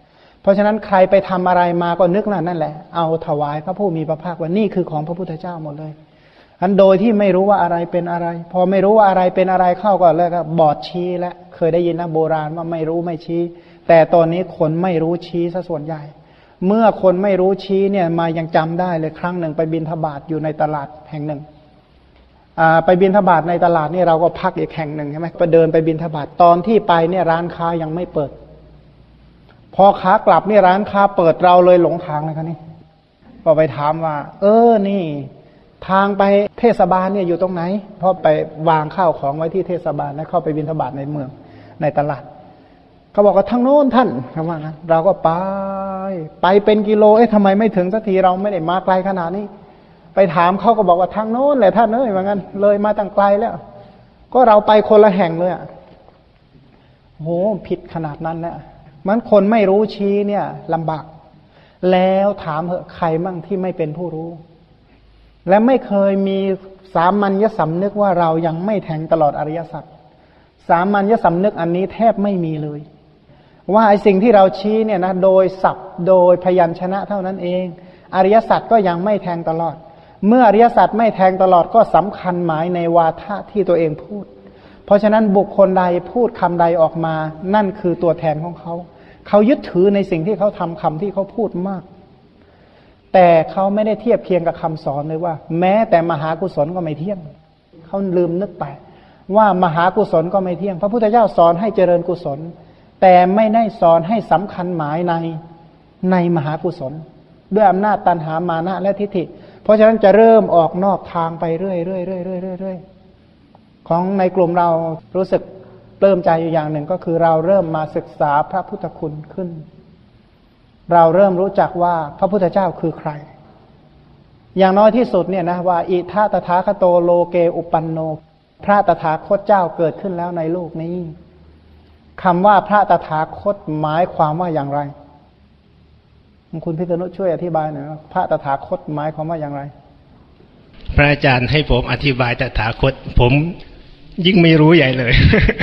เพราะฉะนั้นใครไปทำอะไรมาก็นึกนั่นแหละเอาถวายพระผู้มีพระภาคว่านี่คือของพระพุทธเจ้าหมดเลยอันโดยที่ไม่รู้ว่าอะไรเป็นอะไรพอไม่รู้ว่าอะไรเป็นอะไรเข้าก็เลยก็บอดชี้แล้วเคยได้ยินนะโบราณว่าไม่รู้ไม่ชี้แต่ตอนนี้คนไม่รู้ชี้ซะส่วนใหญ่เมื่อคนไม่รู้ชี้เนี่ยมายังจำได้เลยครั้งหนึ่งไปบิณฑบาตอยู่ในตลาดแห่งหนึ่งไปบิณฑบาตในตลาดนี่เราก็พักอีกแห่งหนึ่งใช่ไหมไปเดินไปบิณฑบาตตอนที่ไปเนี่ยร้านค้ายังไม่เปิดพอค้ากลับนี่ร้านค้าเปิดเราเลยหลงทางเลยครับนี่ก็ไปถามว่านี่ทางไปเทศบาลเนี่ยอยู่ตรงไหนเพราะไปวางข้าวของไว้ที่เทศบาลแล้วเข้าไปบิณฑบาตในเมืองในตลาดเขาบอกว่าทางโน้นท่านเขาว่างั้นเราก็ไปเป็นกิโลทำไมไม่ถึงสักทีเราไม่ได้มาไกลขนาดนี้ไปถามเขาก็บอกว่าทางโน้นแหละท่านว่างั้นเลยมาตั้งไกลแล้วก็เราไปคนละแห่งเลยโหผิดขนาดนั้นนะมันคนไม่รู้ชี้เนี่ยลำบากแล้วถามเหอะใครมั่งที่ไม่เป็นผู้รู้และไม่เคยมีสามัญญสำนึกว่าเรายังไม่แทงตลอดอริยสัจสามัญญสำนึกอันนี้แทบไม่มีเลยว่าไอ้สิ่งที่เราชี้เนี่ยนะโดยศัพท์โดยพยัญชนะเท่านั้นเองอริยสัจก็ยังไม่แทงตลอดเมื่ออริยสัจไม่แทงตลอดก็สำคัญหมายในวาทะที่ตัวเองพูดเพราะฉะนั้นบุคคลใดพูดคำใดออกมานั่นคือตัวแทนของเขาเขายึดถือในสิ่งที่เขาทำคำที่เขาพูดมากแต่เขาไม่ได้เทียบเคียงกับคำสอนเลยว่าแม้แต่มหากุศลก็ไม่เที่ยงเขาลืมนึกไปว่ามหากุศลก็ไม่เที่ยงพระพุทธเจ้าสอนให้เจริญกุศลแต่ไม่ได้สอนให้สำคัญหมายในมหากุศลด้วยอำนาจตัณหามานะและทิฏฐิเพราะฉะนั้นจะเริ่มออกนอกทางไปเรื่อยๆของในกลุ่มเรารู้สึกปลื้มใจอยู่อย่างหนึ่งก็คือเราเริ่มมาศึกษาพระพุทธคุณขึ้นเราเริ่มรู้จักว่าพระพุทธเจ้าคือใครอย่างน้อยที่สุดเนี่ยนะว่าอิทาตถาคโตโลเกอุปันโนพระตถาคตเจ้าเกิดขึ้นแล้วในโลกนี้คำว่าพระตถาคตหมายความว่าอย่างไรคุณพิษณุช่วยอธิบายหน่อยพระตถาคตหมายความว่าอย่างไรพระอาจารย์ให้ผมอธิบายตถาคตผมยิ่งไม่รู้ใหญ่เลย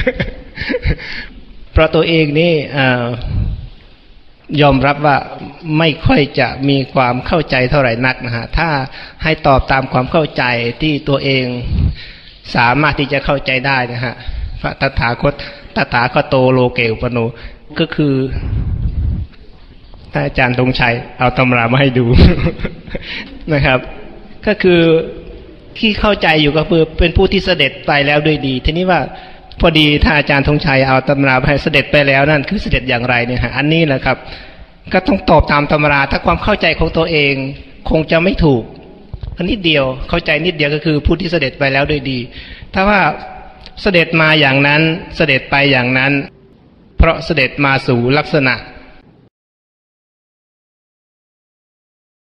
เพราะตัวเองนี่ยอมรับว่าไม่ค่อยจะมีความเข้าใจเท่าไหร่นักนะฮะถ้าให้ตอบตามความเข้าใจที่ตัวเองสามารถที่จะเข้าใจได้นะฮะพระตถาคตโตโลเกอุปโนก็คือท่านอาจารย์ธงชัยเอาตำรามาให้ดู นะครับก็คือที่เข้าใจอยู่ก็คือเป็นผู้ที่เสด็จไปแล้วด้วยดีทีนี้ว่าพอดีท่านอาจารย์ธงชัยเอาตำราให้เสด็จไปแล้วนั่นคือเสด็จอย่างไรเนี่ยฮะอันนี้แหละครับก็ต้องตอบตามตำราถ้าความเข้าใจของตัวเองคงจะไม่ถูกอันนิดเดียวเข้าใจนิดเดียวก็คือผู้ที่เสด็จไปแล้วด้วยดีถ้าว่าเสด็จมาอย่างนั้นเสด็จไปอย่างนั้นเพราะเสด็จมาสู่ลักษณะ